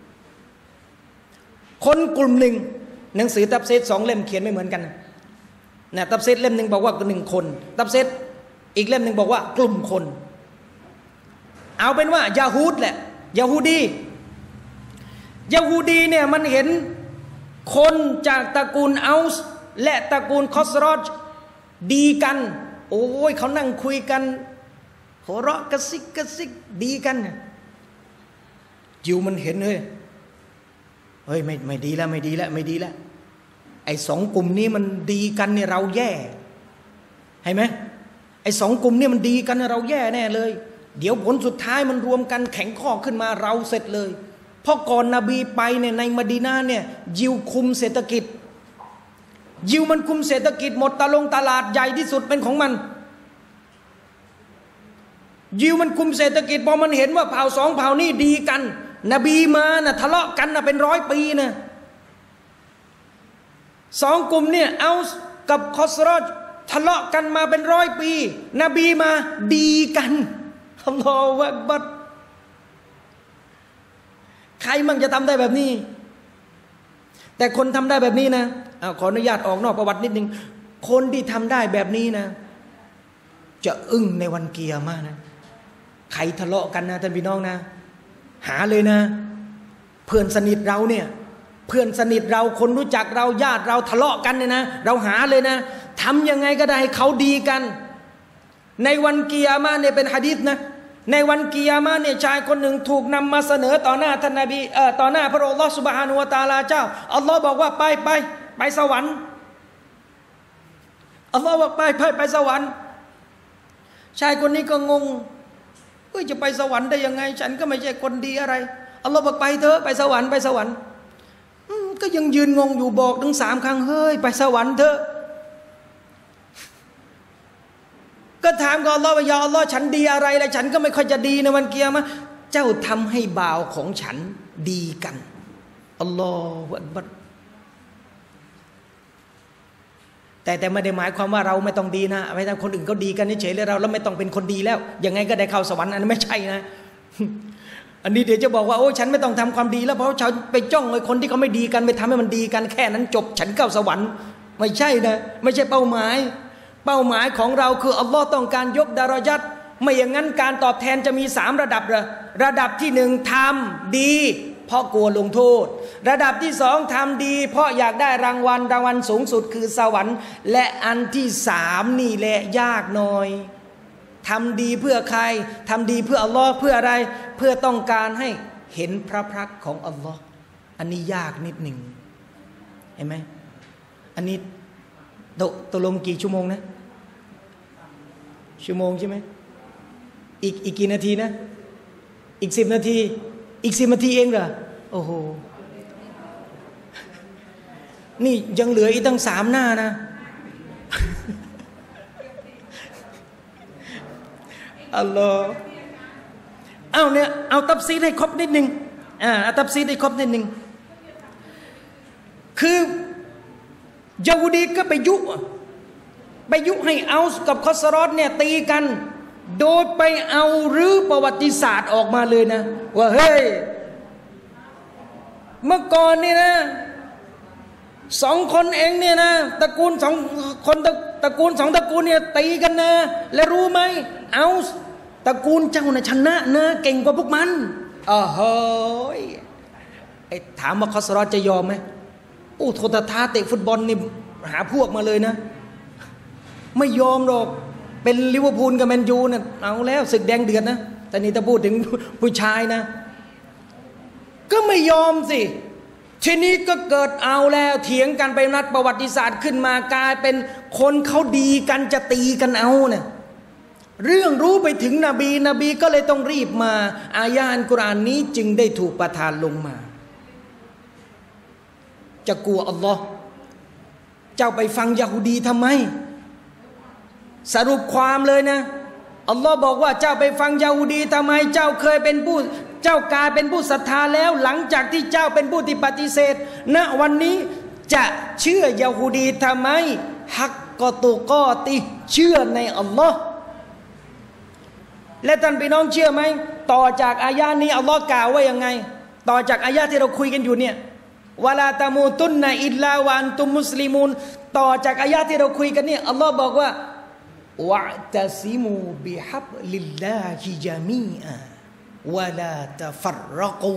S1: คนกลุ่มหนึ่งหนังสือตัฟซีรสองเล่มเขียนไม่เหมือนกันนะตัฟซีรเล่มหนึ่งบอกว่าหนึ่งคนตัฟซีรอีกเล่มหนึ่งบอกว่ากลุ่มคนเอาเป็นว่ายาฮูดแหละยาฮูดียาฮูดีเนี่ยมันเห็นคนจากตระกูลอัลส์และตระกูลคอสรอจดีกันโอ้ยเขานั่งคุยกันหัวเราะกระซิกกระซิกดีกันยิวมันเห็นเลยเฮ้ยไม่ไม่ดีแล้วไม่ดีแล้วไม่ดีแล้วไอ้สองกลุ่มนี้มันดีกันเนี่ยเราแย่เห็นไหมไอ้สองกลุ่มนี้มันดีกันเราแย่แน่เลยเดี๋ยวผลสุดท้ายมันรวมกันแข็งข้อขึ้นมาเราเสร็จเลยเพราะก่อนนบีไปเนี่ยในมะดีนะห์เนี่ยยิวคุมเศรษฐกิจยิวมันคุมเศรษฐกิจหมดตะลงตลาดใหญ่ที่สุดเป็นของมันยิวมันคุมเศรษฐกิจพอมันเห็นว่าเผ่าสองเผ่านี่ดีกันนบีมานะทะเลาะกันนะเป็นร้อยปีนะสองกลุ่มเนี่ยเอากับคอสรอจทะเลาะกันมาเป็นร้อยปีนบีมาดีกันอัลลอฮฺอักบัรใครมั่งจะทำได้แบบนี้แต่คนทำได้แบบนี้นะเอาขออนุญาตออกนอกประวัตินิดนึงคนที่ทำได้แบบนี้นะจะอึ้งในวันเกียร์มากนะใครทะเลาะกันนะท่านพี่น้องนะหาเลยนะเพื่อนสนิทเราเนี่ยเพื่อนสนิทเราคนรู้จักเราญาติเราทะเลาะกันเนี่ยนะเราหาเลยนะทำยังไงก็ได้ให้เขาดีกันในวันกิยามะห์เนี่ยเป็นหะดีษนะในวันกิยามะห์เนี่ยชายคนหนึ่งถูกนำมาเสนอต่อหน้าท่านนบีเอ่อต่อหน้าพระองค์อัลลอฮฺซุบฮานะฮูวะตะอาลาเจ้าอัลลอฮ์บอกว่าไปไปไปสวรรค์อัลลอฮ์บอกไปไปไปสวรรค์ชายคนนี้ก็งงเฮ้ยจะไปสวรรค์ได้ยังไงฉันก็ไม่ใช่คนดีอะไรอัลลอฮ์บอกไปเถอะไปสวรรค์ไปสวรรค์ก็ยังยืนงงอยู่บอกถึงสามครั้งเฮ้ยไปสวรรค์เถอะก็ถามกับอัลลอฮ์ว่าอย่าอัลลอฮ์ฉันดีอะไรล่ะฉันก็ไม่ค่อยจะดีในวันเกียร์มะเจ้าทำให้บ่าวของฉันดีกันอัลลอฮฺอักบัรแต่แต่ไม่ได้หมายความว่าเราไม่ต้องดีนะไม่ต้องคนอื่นเขาดีกันเฉยๆเลยเราแล้วไม่ต้องเป็นคนดีแล้วยังไงก็ได้เข้าสวรรค์อันนั้นไม่ใช่นะอันนี้เดี๋ยวจะบอกว่าโอ้ฉันไม่ต้องทำความดีแล้วเพราะฉันไปจ้องไอ้คนที่เขาไม่ดีกันไปทำให้มันดีกันแค่นั้นจบฉันเข้าสวรรค์ไม่ใช่นะไม่ใช่เป้าหมายเป้าหมายของเราคืออัลลอฮ์ต้องการยกดารอญัตไม่อย่างนั้นการตอบแทนจะมีสามระดับเลยระดับที่หนึ่งทำดีเพราะกลัวลงโทษระดับที่สองทำดีเพราะอยากได้รางวัลรางวัลสูงสุดคือสวรรค์และอันที่สามนี่แหละยากหน่อยทำดีเพื่อใครทำดีเพื่ออัลลอฮ์เพื่ออะไรเพื่อต้องการให้เห็นพระพักตร์ของอัลลอฮ์อันนี้ยากนิดหนึ่งเห็นไหมอันนี้ตกตกลงกี่ชั่วโมงนะชั่วโมงใช่ไหมอีกอีกกี่นาทีนะอีกสิบนาทีอีกสิบนาทีเองเหรอโอ้โหนี่ยังเหลืออีกตั้งสามหน้านะอัลลอฮ์เอาเนี่ยเอาตัฟซีรให้ครบนิดนึงอ่าเอาตัฟซีรให้ครบนิดนึงคือยะฮูดีก็ไปยุไปยุให้เอาส์กับคอสรอตเนี่ยตีกันโดยไปเอารื้อประวัติศาสตร์ออกมาเลยนะว่าเฮ้ยเมื่อก่อนนี่นะสองคนเองเนี่ยนะตระกูลสองคนตระตระกูลสองตระกูลเนี่ยตีกันนะและรู้ไหมเอาส์ตระกูลเจ้านะชนะนะเก่งกว่าพวกมันอ๋อเฮ้ยไอ้ถามว่าคอสรอตจะยอมไหมโอ้โทตาทาเตะฟุตบอลนี่หาพวกมาเลยนะไม่ยอมหรอกเป็นลิเวอร์พูลกับแมนยูเนี่ยเอาแล้วศึกแดงเดือดนะแต่นี่ถ้าพูดถึงผู้ชายนะก็ไม่ยอมสิทีนี้ก็เกิดเอาแล้วเถียงกันไปนัดประวัติศาสตร์ขึ้นมากลายเป็นคนเขาดีกันจะตีกันเอาเนี่ยเรื่องรู้ไปถึงนบีนบีก็เลยต้องรีบมาอายะห์อัลกุรอานนี้จึงได้ถูกประทานลงมาจะกลัวอัลลอฮ์เจ้าไปฟังยะฮูดีทำไมสรุปความเลยนะอัลลอฮ์บอกว่าเจ้าไปฟังยะฮูดีทำไมเจ้าเคยเป็นผู้เจ้ากลายเป็นผู้ศรัทธาแล้วหลังจากที่เจ้าเป็นผู้ที่ปฏิเสธณวันนี้จะเชื่อยะฮูดีทำไมฮักกอตุกอติเชื่อในอัลลอฮ์และท่านพี่น้องเชื่อไหมต่อจากอายะนี้อัลลอฮ์กล่าวว่ายังไงต่อจากอายะที่เราคุยกันอยู่เนี่ยวะลาตะมูตุนนะอิลลาวันตุมุสลิมูนต่อจากอายะที่เราคุยกันเนี่ยอัลลอฮ์บอกว่าวะตะซิมูบิฮับลิลลาฮิญะมีอะวะลาตะฟัรรกู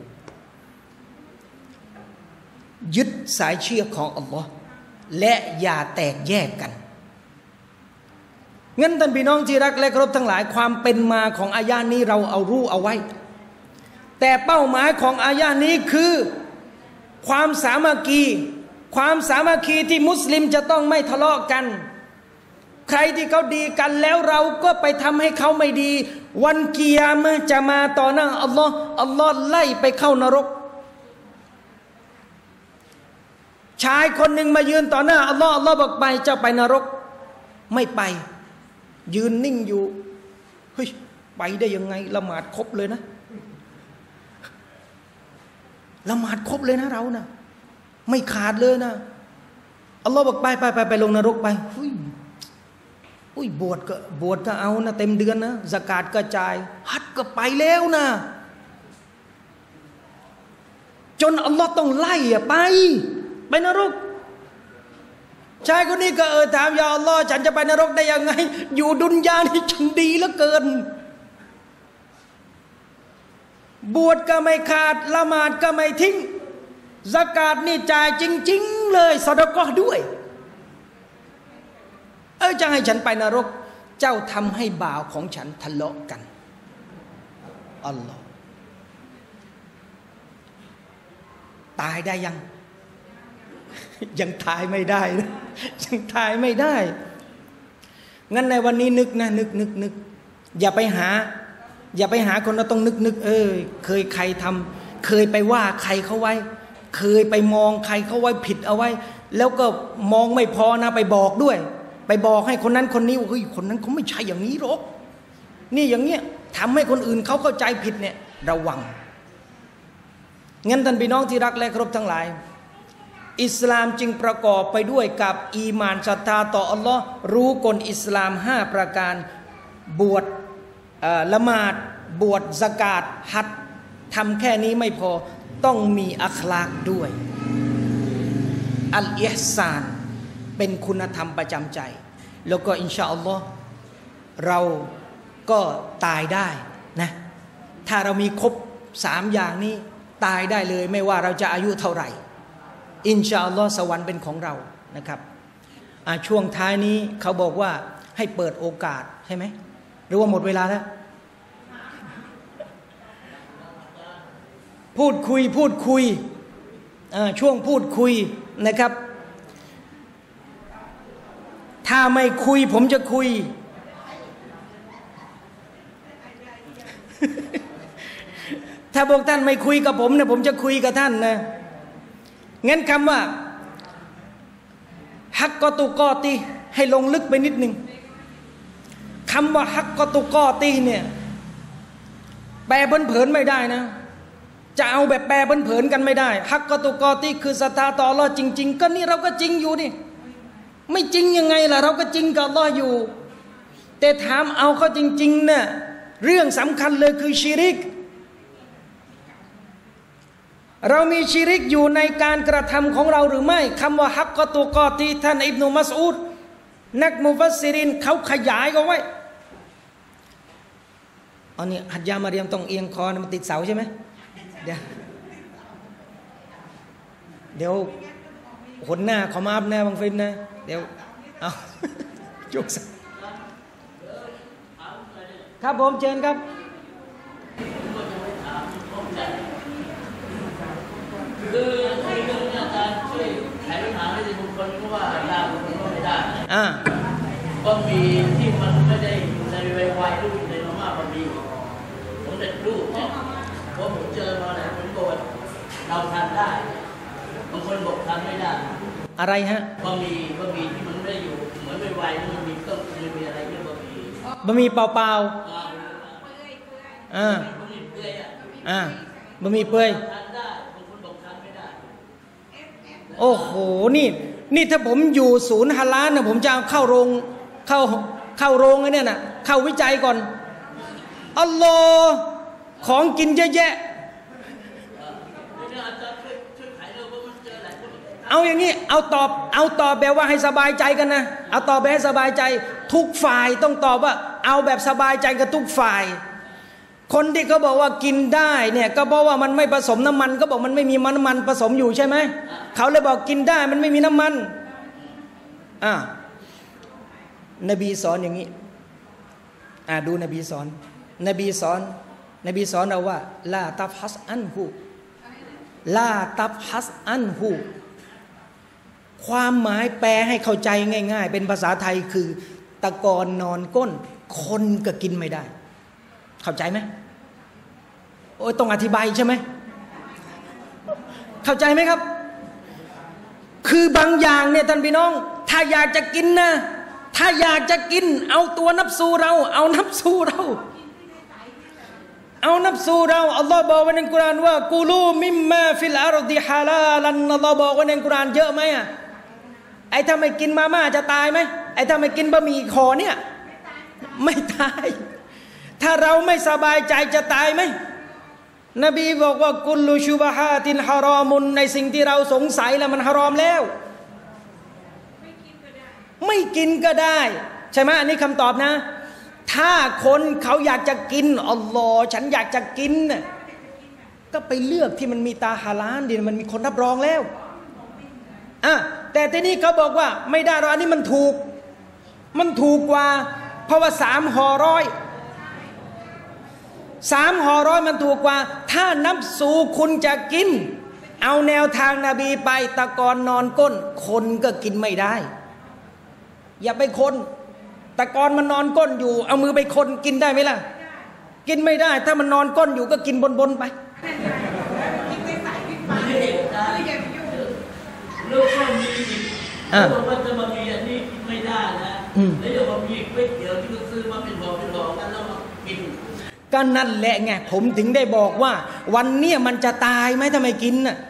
S1: ยึดสายเชือกของอัลลอฮ์และอย่าแตกแยกกันงั้นท่านพี่น้องที่รักและเคารพทั้งหลายความเป็นมาของอายะนี้เราเอารู้เอาไว้แต่เป้าหมายของอายะนี้คือความสามัคคีความสามัคคีที่มุสลิมจะต้องไม่ทะเลาะกันใครที่เขาดีกันแล้วเราก็ไปทำให้เขาไม่ดีวันกิยามะห์จะมาต่อหน้าอัลลอฮ์อัลลอฮ์ไล่ไปเข้านรกชายคนหนึ่งมายืนต่อหน้าอัลลอฮ์อัลลอฮ์บอกไปเจ้าไปนรกไม่ไปยืนนิ่งอยู่เฮ้ยไปได้ยังไงละหมาดครบเลยนะละหมาดครบเลยนะเรานะไม่ขาดเลยนะอัลลอฮ์บอกไปไปไปไปลงนรกไปอุ้ยอุ้ยบวชก็บวชก็เอานะเต็มเดือนนะซะกาตก็จ่ายฮัจญ์ก็ไปแล้วนะจนอัลลอฮ์ต้องไล่อะไปไปนรกชายคนนี้ก็เออถามยาอัลลอฮ์ฉันจะไปนรกได้ยังไงอยู่ดุนยานี่ฉันดีเหลือเกินบวชก็ไม่ขาดละหมาดก็ไม่ทิ้งซะกาตนี่จ่ายจริงๆเลยซอดะกอฮ์ด้วยเออจะให้ฉันไปนรกเจ้าทำให้บ่าวของฉันทะเลาะกันอัลลอฮ์ตายได้ยังยังตายไม่ได้นะยังตายไม่ได้งั้นในวันนี้นึกนะนึกนึกนึกอย่าไปหาอย่าไปหาคนเราต้องนึกนึกเออเคยใครทำเคยไปว่าใครเขาไว้เคยไปมองใครเขาไว้ผิดเอาไว้แล้วก็มองไม่พอนะไปบอกด้วยไปบอกให้คนนั้นคนนี้ว่าเฮ้ยคนนั้นเขาไม่ใช่อย่างนี้หรอกนี่อย่างเงี้ยทำให้คนอื่นเขาเข้าใจผิดเนี่ยระวังงั้นท่านพี่น้องที่รักและเคารพทั้งหลายอิสลามจึงประกอบไปด้วยกับอีมานศรัทธาต่ออัลลอฮ์รู้กฎอิสลามห้าประการบวชละหมาดบวชซะกาตฮัจญ์ทำแค่นี้ไม่พอต้องมีอัคลากด้วยอัลอิห์ซานเป็นคุณธรรมประจำใจแล้วก็อินชาอัลลอฮ์เราก็ตายได้นะถ้าเรามีครบสามอย่างนี้ตายได้เลยไม่ว่าเราจะอายุเท่าไหร่อินชาอัลลอฮ์สวรรค์เป็นของเรานะครับช่วงท้ายนี้เขาบอกว่าให้เปิดโอกาสใช่ไหมหรือว่าหมดเวลาแล้วพูดคุยพูดคุยช่วงพูดคุยนะครับถ้าไม่คุยผมจะคุย ถ้าพวกท่านไม่คุยกับผมเนี่ยผมจะคุยกับท่านนะงั้นคำว่าฮักกอตุกอติให้ลงลึกไปนิดนึงคคำว่าฮักกตุกอตีเนี่ยแปลเผินๆไม่ได้นะจะเอาแบบแปลเผินๆกันไม่ได้ฮักกตุกอตีคือศรัทธาต่ออัลเลาะห์จริงๆก็นี่เราก็จริงอยู่นี่ไม่จริงยังไงล่ะเราก็จริงกับอัลเลาะห์อยู่แต่ถามเอาเขาจริงๆเนี่ยเรื่องสำคัญเลยคือชิริกเรามีชิริกอยู่ในการกระทำของเราหรือไม่คำว่าฮักกตุกอตีท่านอิบนุมัสอูดนักมุฟัสซิรินเขาขยายเอาไว้อันนี้หัดยามาเรียมต้องเอียงคอมันติดเสาใช่ไหมเดี๋ยวเดี๋ยวหนหน้าขอมาอัพแน่บางฟินนะเดี๋ยวเอาจุกสักครับผมเชิญครับ
S2: คือคือเรื่องการช่วยไขปัญหาให้บุคคลเพราะว่าได้บุคคลก็ไม่ได้อ่าก็มีที่มันไม่ได้อยู่ในไวไวรูปในมาม่าก็มีผมเด็ดรูปเนี่ยเพราะผมเจอมาหลายคนบอกเราทานได้บางคนบอกทานไม่ได้
S1: อะไรฮะ
S2: ก็มีก็มีที่มันไม่ได้อยู่เหมือนไวไวมันมีต้องมันมีอะไรเนี่ยก็มี
S1: บะหมี่เปล่าๆอ่าอ่าบะหมี่เปื่อยโอ้โหนี่นี่ถ้าผมอยู่ศูนย์ฮาลาลนะผมจะเอาเข้าโรงเข้าเข้าโรงไอ้เนี่ยนะเข้าวิจัยก่อนอัลลอฮ์ของกินเยอะแยะเอาอย่างนี้เอาตอบเอาตอบแบบว่าให้สบายใจกันนะเอาตอบแบบให้สบายใจทุกฝ่ายต้องตอบว่าเอาแบบสบายใจกับทุกฝ่ายคนที่เขาบอกว่ากินได้เนี่ยก็เพราะว่ามันไม่ผสมน้ำมันก็บอกมันไม่มีน้ำมันผสมอยู่ใช่ไหมเขาเลยบอกกินได้มันไม่มีน้ำมันอ่านบีสอนอย่างนี้อ่าดูนบีสอนนบีสอนนบีสอนเราว่าลาตับฮัสอันฮูลาตับฮัสอันฮูความหมายแปลให้เข้าใจง่ายๆเป็นภาษาไทยคือตะกอนนอนก้นคนก็กินไม่ได้เข้าใจไหมโอ้ยต้องอธิบายใช่ไหมเข้าใจไหมครับคือบางอย่างเนี่ยท่านพี่น้องถ้าอยากจะกินนะถ้าอยากจะกินเอาตัวนับสูเราเอานับสูเราเอานับสูเราอัลลอฮ์บอกไว้ในกุรอานว่ากูลูมิมมาฟิลอาร์ดิฮาลาลันอัลลอฮ์บอกไว้ในกุรอานเยอะไหมอ่ะไอ้ถ้าไม่กินมาม่าจะตายไหมไอ้ถ้าไม่กินบะหมี่คอเนี่ยไม่ตายถ้าเราไม่สบายใจจะตายไหมนบีบอกว่ากุลชูบะฮาตินฮารอมุนในสิ่งที่เราสงสัยแล้วมันฮารอมแล้วไม่กินก็ได้ใช่ไหมอันนี้คำตอบนะถ้าคนเขาอยากจะกินอัลลอฮ์ฉันอยากจะกินน่ะก็ไปเลือกที่มันมีตาฮาลาลดิมันมีคนรับรองแล้วอ่ะแต่ทีนี้เขาบอกว่าไม่ได้หรอกอันนี้มันถูกมันถูกกว่าเพราะว่าสามห่อร้อยสามห่อร้อยมันถูกกว่าถ้านับสูคุณจะกินเอาแนวทางนบีไปตะกอนนอนก้นคนก็กินไม่ได้อย่าไปคนตะกอนมันนอนก้นอยู่เอามือไปคนกินได้ไหมล่ะกินไม่ได้ถ้ามันนอนก้นอยู่ก็กินบนๆไป
S2: ลูกก็มีอ่าว่าจะมามีอันนี้ไม่ได้นะแล้วเดี๋ยวมามีก๋วยเตี๋ยวที่เขาซื้อมาเป็นห่อเป็นห่อกันแล้วมากิน
S1: ก็นั่นแหละไงผมถึงได้บอกว่าวันเนี้ยมันจะตายไหมถ้าไม่กินน่ะ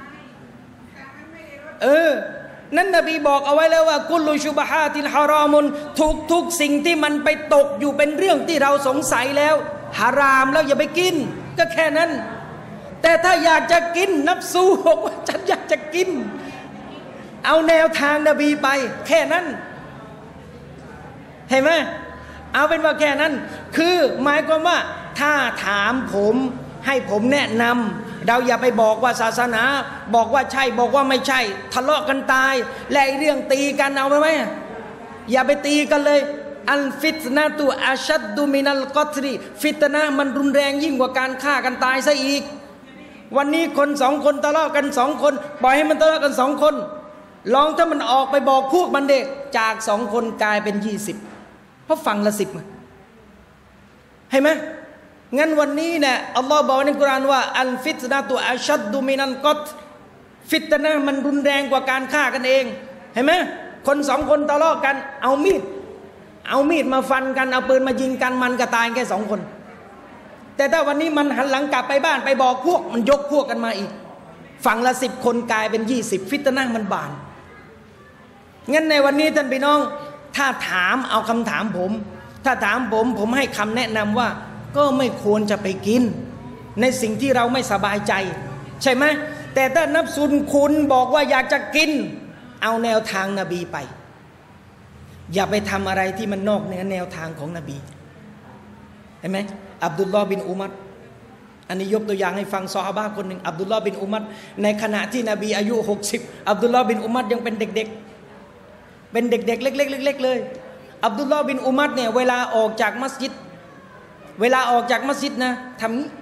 S1: เออนั่นนบีบอกเอาไว้แล้วว่ากุลูชุบฮาตินฮารอมุนทุกทุกสิ่งที่มันไปตกอยู่เป็นเรื่องที่เราสงสัยแล้วฮารามแล้วอย่าไปกินก็แค่นั้นแต่ถ้าอยากจะกินนับสูบอกว่าฉันอยากจะกินเอาแนวทางนบีไปแค่นั้นเห็นไหมเอาเป็นว่าแค่นั้นคือหมายความว่าถ้าถามผมให้ผมแนะนำเราอย่าไปบอกว่าศาสนาบอกว่าใช่บอกว่าไม่ใช่ทะเลาะกันตายและเรื่องตีกันเอาไหมไหมอย่าไปตีกันเลยอัลฟิตนาตุอาชัดดูมินัลกอตรีฟิตนะมันรุนแรงยิ่งกว่าการฆ่ากันตายซะอีกวันนี้คนสองคนทะเลาะกันสองคนปล่อยให้มันทะเลาะกันสองคนลองถ้ามันออกไปบอกพวกมันเด็กจากสองคนกลายเป็นยี่สิบเพราะฟังละสิบเห็นไหมงั้นวันนี้เนี่ยอัลลอฮ์บอกในกุรอานว่าอัลฟิตนะตุอาชัดดูมินันกอตฟิตนะมันรุนแรงกว่าการฆ่ากันเองเห็นไหมคนสองคนทะเลาะกันเอามีดเอามีดมาฟันกันเอาปืนมายิงกันมันก็ตายแค่สองคนแต่ถ้าวันนี้มันหันหลังกลับไปบ้านไปบอกพวกมันยกพวกกันมาอีกฝั่งละสิบคนกลายเป็นยี่สิบฟิตนะห์มันบานงั้นในวันนี้ท่านพี่น้องถ้าถามเอาคำถามผมถ้าถามผมผมให้คำแนะนำว่าก็ไม่ควรจะไปกินในสิ่งที่เราไม่สบายใจใช่ไหมแต่ถ้านับซุนคุณบอกว่าอยากจะกินเอาแนวทางนบีไปอย่าไปทำอะไรที่มันนอกเหนือแนวทางของนบีเห็นไหมอับดุลลอฮ์บินอุมัรอันนี้ยกตัวอย่างให้ฟังซอฮาบะห์คนหนึ่งอับดุลลอฮ์บินอุมัรในขณะที่นบีอายุหกสิบอับดุลลอฮ์บินอุมัรยังเป็นเด็กๆเป็นเด็กๆเล็กๆเล็กๆเลยอับดุลลอฮ์บินอุมัรเนี่ยเวลาออกจากมัสยิดเวลาออกจากมัสยิดนะทำนี้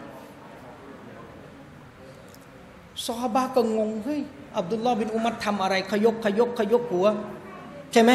S1: ซอฮาบะห์ก็งงเฮ้ยอับดุลลอฮ์บินอุมัรทำอะไรขยกขยกขยกหัวใช่ไหม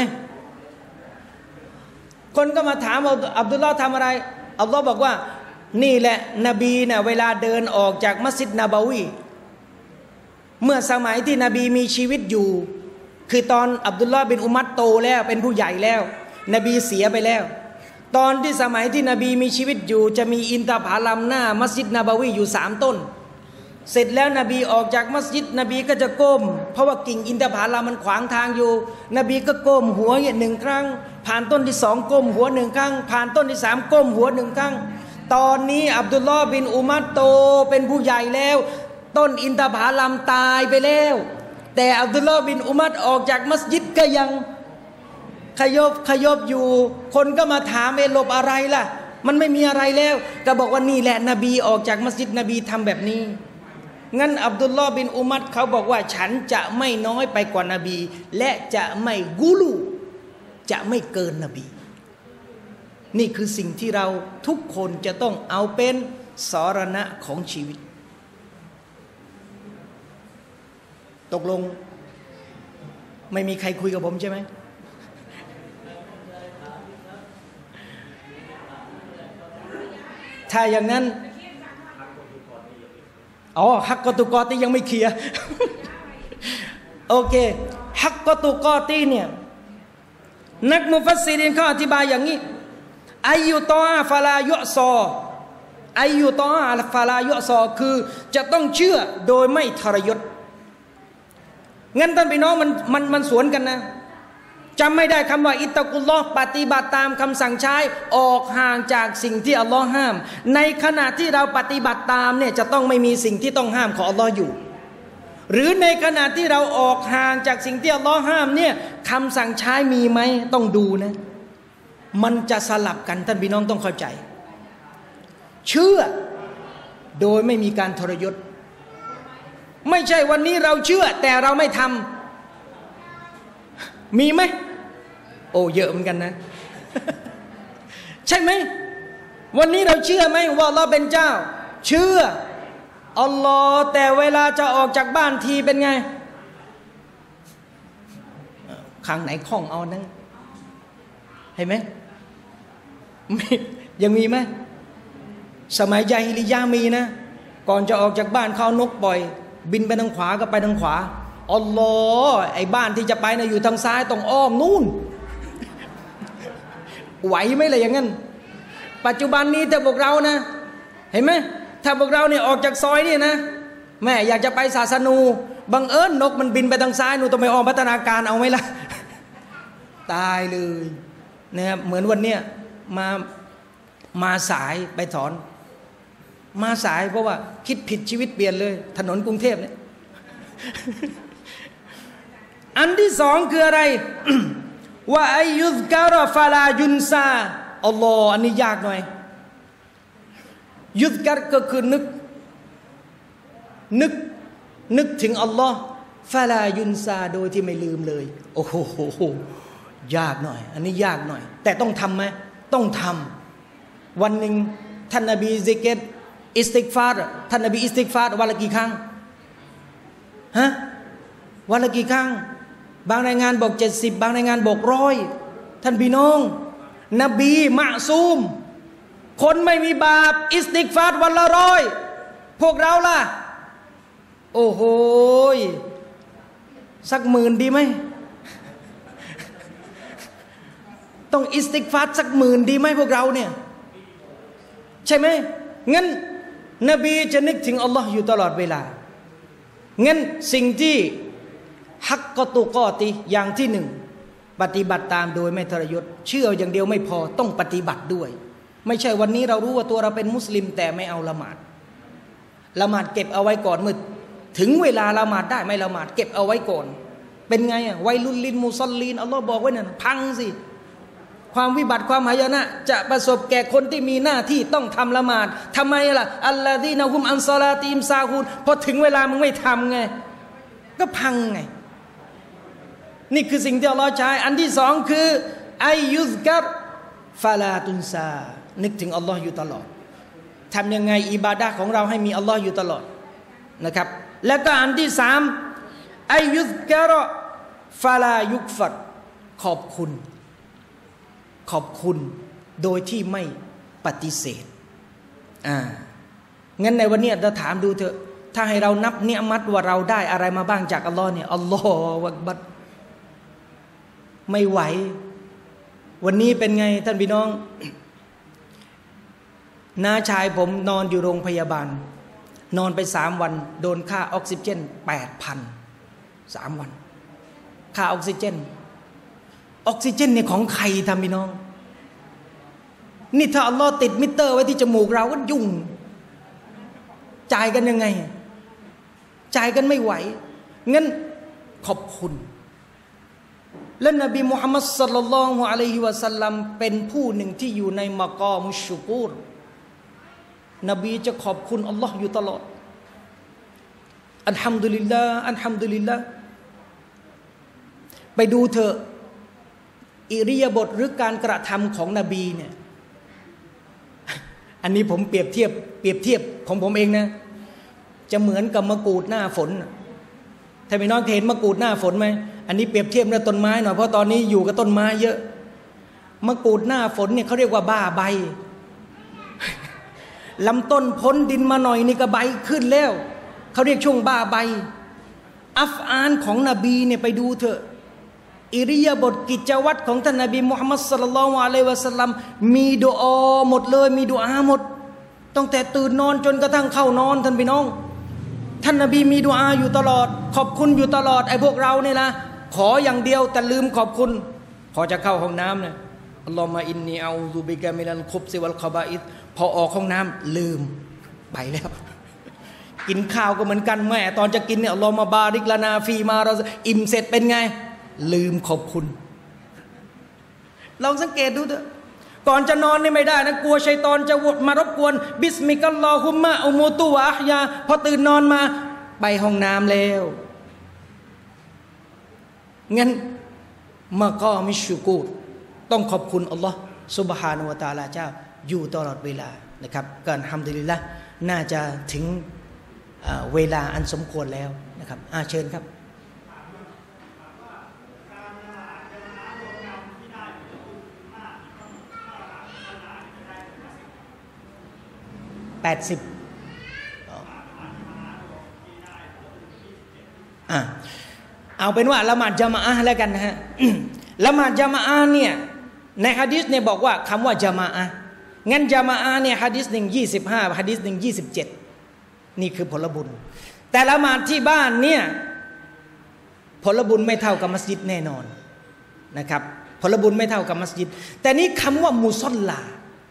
S1: คนก็มาถามว่าอับดุลลอฮ์ทำอะไรอัลลอฮ์บอกว่านี่แหละนบีนะเวลาเดินออกจากมัสยิดนบาวีเมื่อสมัยที่นบีมีชีวิตอยู่คือตอนอับดุลลอฮ์บินอุมัรโตแล้วเป็นผู้ใหญ่แล้วนบีเสียไปแล้วตอนที่สมัยที่นบีมีชีวิตอยู่จะมีอินทผลัมหน้ามัสยิดนบาวีอยู่สามต้นเสร็จแล้วนบีออกจากมัสยิดนบีก็จะก้มเพราะว่ากิ่งอินทผลัมมันขวางทางอยู่นบีก็ก้มหัวอย่างหนึ่งครั้งผ่านต้นที่สองก้มหัวหนึ่งครั้งผ่านต้นที่สามก้มหัวหนึ่งครั้งตอนนี้อับดุลลอฮ์บินอุมัรโตเป็นผู้ใหญ่แล้วต้นอินทผลัมตายไปแล้วแต่อับดุลลอฮ์บินอุมัรออกจากมัสยิดก็ยังขยบขยบอยู่คนก็มาถามเอหลบอะไรล่ะมันไม่มีอะไรแล้วก็บอกว่านี่แหละนบีออกจากมัสยิดนบีทำแบบนี้งั้นอับดุลลอฮ์บินอุมัรเขาบอกว่าฉันจะไม่น้อยไปกว่านบีและจะไม่กุลูจะไม่เกินนบีนี่คือสิ่งที่เราทุกคนจะต้องเอาเป็นสรณะของชีวิตตกลงไม่มีใครคุยกับผมใช่ไหมถ้าอย่างนั้นอ๋อฮักกอตุกอตียังไม่เคลียร์โอเคฮักกอตุกอตีเนี่ยนักมุฟัสซิรินเขาอธิบายอย่างนี้อายุตอฟาลายุซออายุตอฟาลายุซอคือจะต้องเชื่อโดยไม่ทรยศงั้นท่านพี่น้องมันมันมันสวนกันนะจำไม่ได้คำว่าอิตตะกุลลอฮ์ปฏิบัติตามคำสั่งใช้ออกห่างจากสิ่งที่อัลลอฮ์ห้ามในขณะที่เราปฏิบัติตามเนี่ยจะต้องไม่มีสิ่งที่ต้องห้ามของอัลลอฮ์อยู่หรือในขณะที่เราออกห่างจากสิ่งที่อัลลอฮ์ห้ามเนี่ยคำสั่งใช้มีไหมต้องดูนะมันจะสลับกันท่านพี่น้องต้องเข้าใจเชื่อโดยไม่มีการทรยศไม่ใช่วันนี้เราเชื่อแต่เราไม่ทำมีไหมโอ้เยอะเหมือนกันนะ ใช่ไหมวันนี้เราเชื่อไหมว่าอัลลอฮ์เป็นเจ้าเชื่ออัลลอฮ์แต่เวลาจะออกจากบ้านทีเป็นไงข้างไหนคล่องเอานั่งเห็นไหมยังมีไหมสมัยญาฮิลิยะห์มีนะก่อนจะออกจากบ้านเขานกปล่อยบินไปทางขวาก็ไปทางขวาอัลลอฮ์ไอ้บ้านที่จะไปนะอยู่ทางซ้ายต้องอ้อมนู่นไหวไหมล่ะอย่างนั้นปัจจุบันนี้ถ้าพวกเรานะเห็นไหมถ้าพวกเราเนี่ยออกจากซอยนี่นะแม่อยากจะไปศาสนูบังเอิญนกมันบินไปทางซ้ายหนูต้องไปอ้อมพัฒนาการเอาไหมล่ะตายเลยนะครับเหมือนวันเนี้ยมามาสายไปถอนมาสายเพราะว่าคิดผิดชีวิตเปลี่ยนเลยถนนกรุงเทพเนี่ย อันที่สองคืออะไร ว่าอายุซการฟาลายุนซาอัลลอฮ์อันนี้ยากหน่อยยุซการก็คือนึกนึกนึกถึงอัลลอฮ์ฟาลายุนซาโดยที่ไม่ลืมเลยโอ้โหยากหน่อยอันนี้ยากหน่อยแต่ต้องทำไหมต้องทำวันหนึ่งท่านนบีซิกเกตอิสติกฟาร์ท่านนบีอิสติกฟาร์วันละกี่ครั้งฮะวันละกี่ครั้งบางรายงานบอกเจ็ดสิบบางรายงานบอกร้อยท่านพี่น้องนบีมะซูมคนไม่มีบาปอิสติกฟาร์วันละร้อยพวกเราล่ะโอ้โหสักหมื่นดีไหมต้องอิสติกฟาร์สักหมื่นดีไหมพวกเราเนี่ยใช่ไหมงั้นนบีจะนึกถึงอัลลอฮ์อยู่ตลอดเวลางั้นสิ่งที่ฮักกอตุกอติอย่างที่หนึ่งปฏิบัติตามโดยไม่ทรยศเชื่ออย่างเดียวไม่พอต้องปฏิบัติด้วยไม่ใช่วันนี้เรารู้ว่าตัวเราเป็นมุสลิมแต่ไม่เอาละหมาดละหมาดเก็บเอาไว้ก่อนมืดถึงเวลาละหมาดได้ไม่ละหมาดเก็บเอาไว้ก่อนเป็นไงอ่ะวัยลุลลินมุซัลลีนอัลลอฮ์บอกไว้นั่นพังสิความวิบัติความหายนะจะประสบแก่คนที่มีหน้าที่ต้องทำละหมาดทำไมล่ะอัลลอฮีนะฮุมอันซอลาตีมซาฮูนพอถึงเวลามึงไม่ทำไงก็พังไงนี่คือสิ่งที่อัลลอฮ์ใช้อันที่สองคืออายุซกัรฟาลาตุนซานึกถึงอัลลอฮ์อยู่ตลอดทำยังไงอิบาดะห์ของเราให้มีอัลลอฮ์อยู่ตลอดนะครับแล้วก็อันที่สามอายุซกัรฟาลายุกฟัรขอบคุณขอบคุณโดยที่ไม่ปฏิเสธอ่างั้นในวันนี้เราถามดูเถอะถ้าให้เรานับเนียมัตว่าเราได้อะไรมาบ้างจากอัลลอฮ์เนี่ยอัลลอฮฺวักบัรไม่ไหววันนี้เป็นไงท่านพี่น้องน้าชายผมนอนอยู่โรงพยาบาลนอนไปสามวันโดนค่าออกซิเจนแปดพันสามวันค่าออกซิเจนออกซิเจนเนี่ยของใครท่านพี่น้องนี่ถ้าอัลลอฮ์ติดมิเตอร์ไว้ที่จมูกเราก็ยุ่งจ่ายกันยังไงจ่ายกันไม่ไหวงั้นขอบคุณและนบีมุฮัมมัดศ็อลลัลลอฮุอะลัยฮิวะซัลลัมเป็นผู้หนึ่งที่อยู่ในมะกอมุชชุกูรนบีจะขอบคุณอัลลอฮ์อยู่ตลอดอัลฮัมดุลิลลาห์อัลฮัมดุลิลลาห์ไปดูเถอะอิริยาบถหรือการกระทำของนบีเนี่ยอันนี้ผมเปรียบเทียบเปรียบเทียบของผมเองนะจะเหมือนกับมะกรูดหน้าฝนถ้าพี่น้องเห็นมะกรูดหน้าฝนไหมอันนี้เปรียบเทียบกับต้นไม้หน่อยเพราะตอนนี้อยู่กับต้นไม้เยอะมะกรูดหน้าฝนเนี่ยเขาเรียกว่าบ้าใบลำต้นพ้นดินมาหน่อยนี่ก็ใบขึ้นแล้วเขาเรียกช่วงบ้าใบอัฟอานของนบีเนี่ยไปดูเถอะอิริยาบถกิจวัตรของท่านนบีมุฮัมมัดศ็อลลัลลอฮุอะลัยฮิวะซัลลัมมีดุอาหมดเลยมีดุอาหมดตั้งแต่ตื่นนอนจนกระทั่งเข้านอนท่านพี่น้องท่านนบีมีดุอาอยู่ตลอดขอบคุณอยู่ตลอดไอ้พวกเราเนี่ยนะขออย่างเดียวแต่ลืมขอบคุณพอจะเข้าห้องน้ำเนี่ยอัลลอฮุมะอินนีอาอูซุบิกะมินัลคุบซิวัลคอบาอิษพอออกห้องน้ำลืมไปแล้วกินข้าวก็เหมือนกันแม่ตอนจะกินเนี่ยอัลลอฮุมะบาริกลานาฟีมาเราอิ่มเสร็จเป็นไงลืมขอบคุณลองสังเกตดูเถอะก่อนจะนอนนี่ไม่ได้นะกลัวชัยฏอนจะมารบกวนบิสมิกัลลอฮุมมะอุมูตุวะอัฮยาพอตื่นนอนมาไปห้องน้ำแล้วงั้นมะกอมิชชุกูรต้องขอบคุณอัลลอฮ์ซุบฮานะฮูวะตะอาลาเจ้าอยู่ตลอดเวลานะครับก็อัลฮัมดุลิลละห์น่าจะถึงเวลาอันสมควรแล้วนะครับอาเชิญครับแปดสิบอ่ะเอาเป็นว่าละหมาดญะมาอะห์แล้วกันนะฮะ ละหมาดญะมาอะห์เนี่ยในหะดีษเนี่ยบอกว่าคำว่าญะมาอะห์งั้นญะมาอะห์เนี่ยหะดีษหนึ่งยี่สิบห้าหะดีษหนึ่งยี่สิบเจ็ดนี่คือผลบุญแต่ละหมาดที่บ้านเนี่ยผลบุญไม่เท่ากับมัสยิดแน่นอนนะครับผลบุญไม่เท่ากับมัสยิดแต่นี่คำว่ามุศอลลา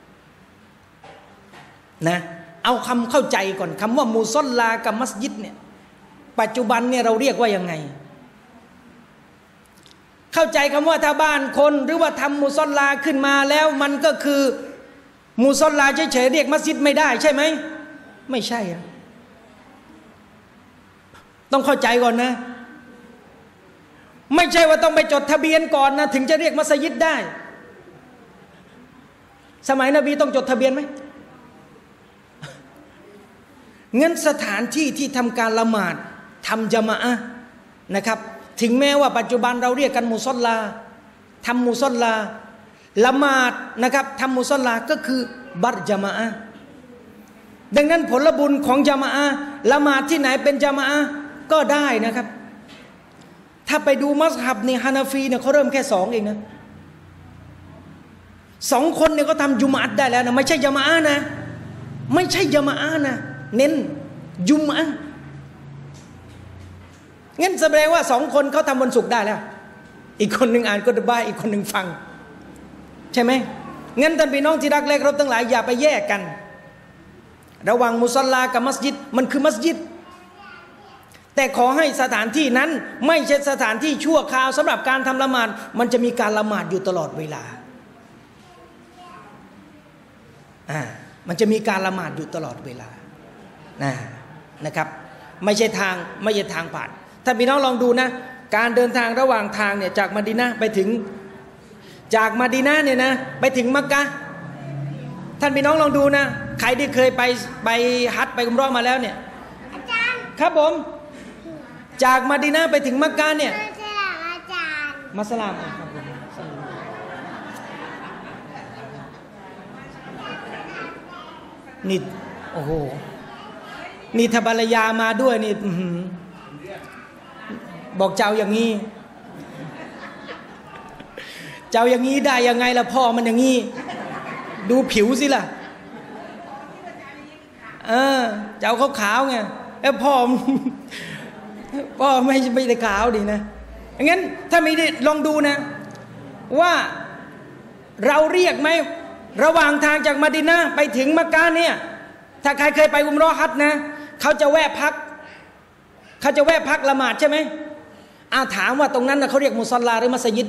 S1: นะเอาคำเข้าใจก่อนคำว่ามุศอลลากับมัสยิดเนี่ยปัจจุบันเนี่ยเราเรียกว่ายังไงเข้าใจคำว่าถ้าบ้านคนหรือว่าทำมุศอลลาขึ้นมาแล้วมันก็คือมุศอลลาเฉยๆเรียกมัสยิดไม่ได้ใช่ไหมไม่ใช่ต้องเข้าใจก่อนนะไม่ใช่ว่าต้องไปจดทะเบียนก่อนนะถึงจะเรียกมัสยิดได้สมัยนบีต้องจดทะเบียนไหมงั้นสถานที่ที่ทำการละหมาดทำญะมาอะห์นะครับถึงแม้ว่าปัจจุบันเราเรียกกันมุศอลลาทำมุศอลลาละหมาดนะครับทำมุศอลลาก็คือบัตรญะมาอะห์ดังนั้นผลบุญของญะมาอะห์ละหมาดที่ไหนเป็นญะมาอะห์ก็ได้นะครับถ้าไปดูมัซฮับนี่ฮานาฟีเนี่ยเขาเริ่มแค่สองเองนะสองคนเนี่ยก็ทำยุมอะห์ได้แล้วนะไม่ใช่ยะมาอะห์นะไม่ใช่ยะมาอะห์นะเน้นยุมอะห์งั้นแสดงว่าสองคนเขาทำวันศุกร์ได้แล้วอีกคนหนึ่งอ่านกุตบะห์อีกคนหนึ่งฟังใช่ไหมงั้นท่านพี่น้องที่รักและเคารพทั้งหลายอย่าไปแยกกันระหว่างมุศอลลากับมัสยิดมันคือมัสยิดแต่ขอให้สถานที่นั้นไม่ใช่สถานที่ชั่วคราวสำหรับการทำละหมาดมันจะมีการละหมาดอยู่ตลอดเวลาอ่ามันจะมีการละหมาดอยู่ตลอดเวลานะนะครับไม่ใช่ทางไม่ใช่ทางผ่านท่านพี่น้องลองดูนะการเดินทางระหว่างทางเนี่ยจากมะดีนะห์ไปถึงจากมะดีนะห์เนี่ยนะไปถึงมักกะฮ์ท่านพี่น้องลองดูนะใครที่เคยไปไปฮัจญ์ไปอุมเราะห์มาแล้วเนี่ยอาจารย์ครับผมจากมะดีนะห์ไปถึงมักกะฮ์เนี่ยอาจารย์มัสลามครับผมนี่โอ้โหนี่ถ้าภรรยามาด้วยนี่บอกเจ้าอย่างนี้เจ้าอย่างนี้ได้ยังไงล่ะพ่อมันอย่างนี้ดูผิวสิล่ะเออเจ้าเขาขาวไงแล้วพ่อพ่อไม่ไม่ได้ขาวดีนะงั้นถ้าไม่ได้ลองดูนะว่าเราเรียกไหมระหว่างทางจากมะดีนะห์ไปถึงมักกะฮ์เนี่ยถ้าใครเคยไปอุมเราะห์ฮัจญ์นะเขาจะแวะพักเขาจะแวะพักละหมาดใช่ไหมอาถามว่าตรงนั้นนะเขาเรียกมุศอลลาหรือมัสยิด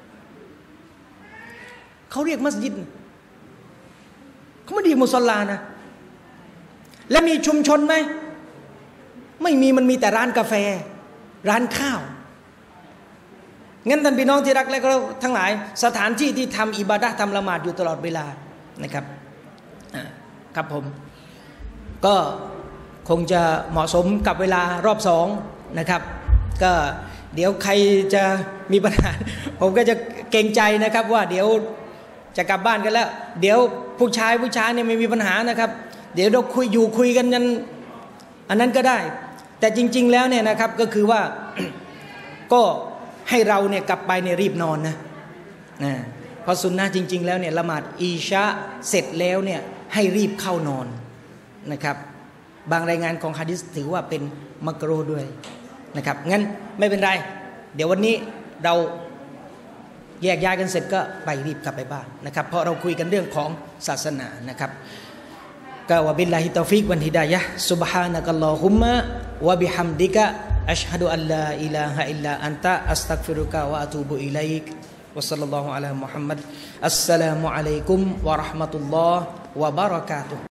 S1: เขาเรียกมัสยิดเขาไม่ได้มุศอลลานะและมีชุมชนไหมไม่มีมันมีแต่ร้านกาแฟร้านข้าวงั้นท่านพี่น้องที่รักและก็ทั้งหลายสถานที่ที่ทำอิบาดะห์ทำละหมาดอยู่ตลอดเวลานะครับครับผมก็คงจะเหมาะสมกับเวลารอบสองนะครับก็เดี๋ยวใครจะมีปัญหาผมก็จะเกรงใจนะครับว่าเดี๋ยวจะกลับบ้านกันแล้วเดี๋ยวผู้ชายผู้ชายเนี่ยไม่มีปัญหานะครับเดี๋ยวเราคุยอยู่คุยกันยันอันนั้นก็ได้แต่จริงๆแล้วเนี่ยนะครับก็คือว่า ก็ให้เราเนี่ยกลับไปเนี่ยรีบนอนนะนะเพราะสุนนะจริงๆแล้วเนี่ยละหมาดอีชาเสร็จแล้วเนี่ยให้รีบเข้านอนนะครับบางรายงานของหะดีษถือว่าเป็นมักรูฮ์ด้วยนะครับงั้นไม่เป็นไรเดี๋ยววันนี้เราแยกย้ายกันเสร็จก็ไปรีบกลับไปบ้านนะครับเพราะเราคุยกันเรื่องของศาสนานะครับก็วะบิลลาฮิตอฟิกวันฮิดายะห์ซุบฮานะกัลลอฮุมมะวะบิฮัมดิกะอัชฮะดุอัลลาอิลาฮะอิลลาอันตะอัสตัฆฟิรุกะวะอะตูบุอิลัยกวะศ็อลลัลลอฮุอะลามุฮัมมัดอัสสลามุอะลัยกุมวะเราะห์มะตุลลอฮ์วะบะเราะกาตุฮ์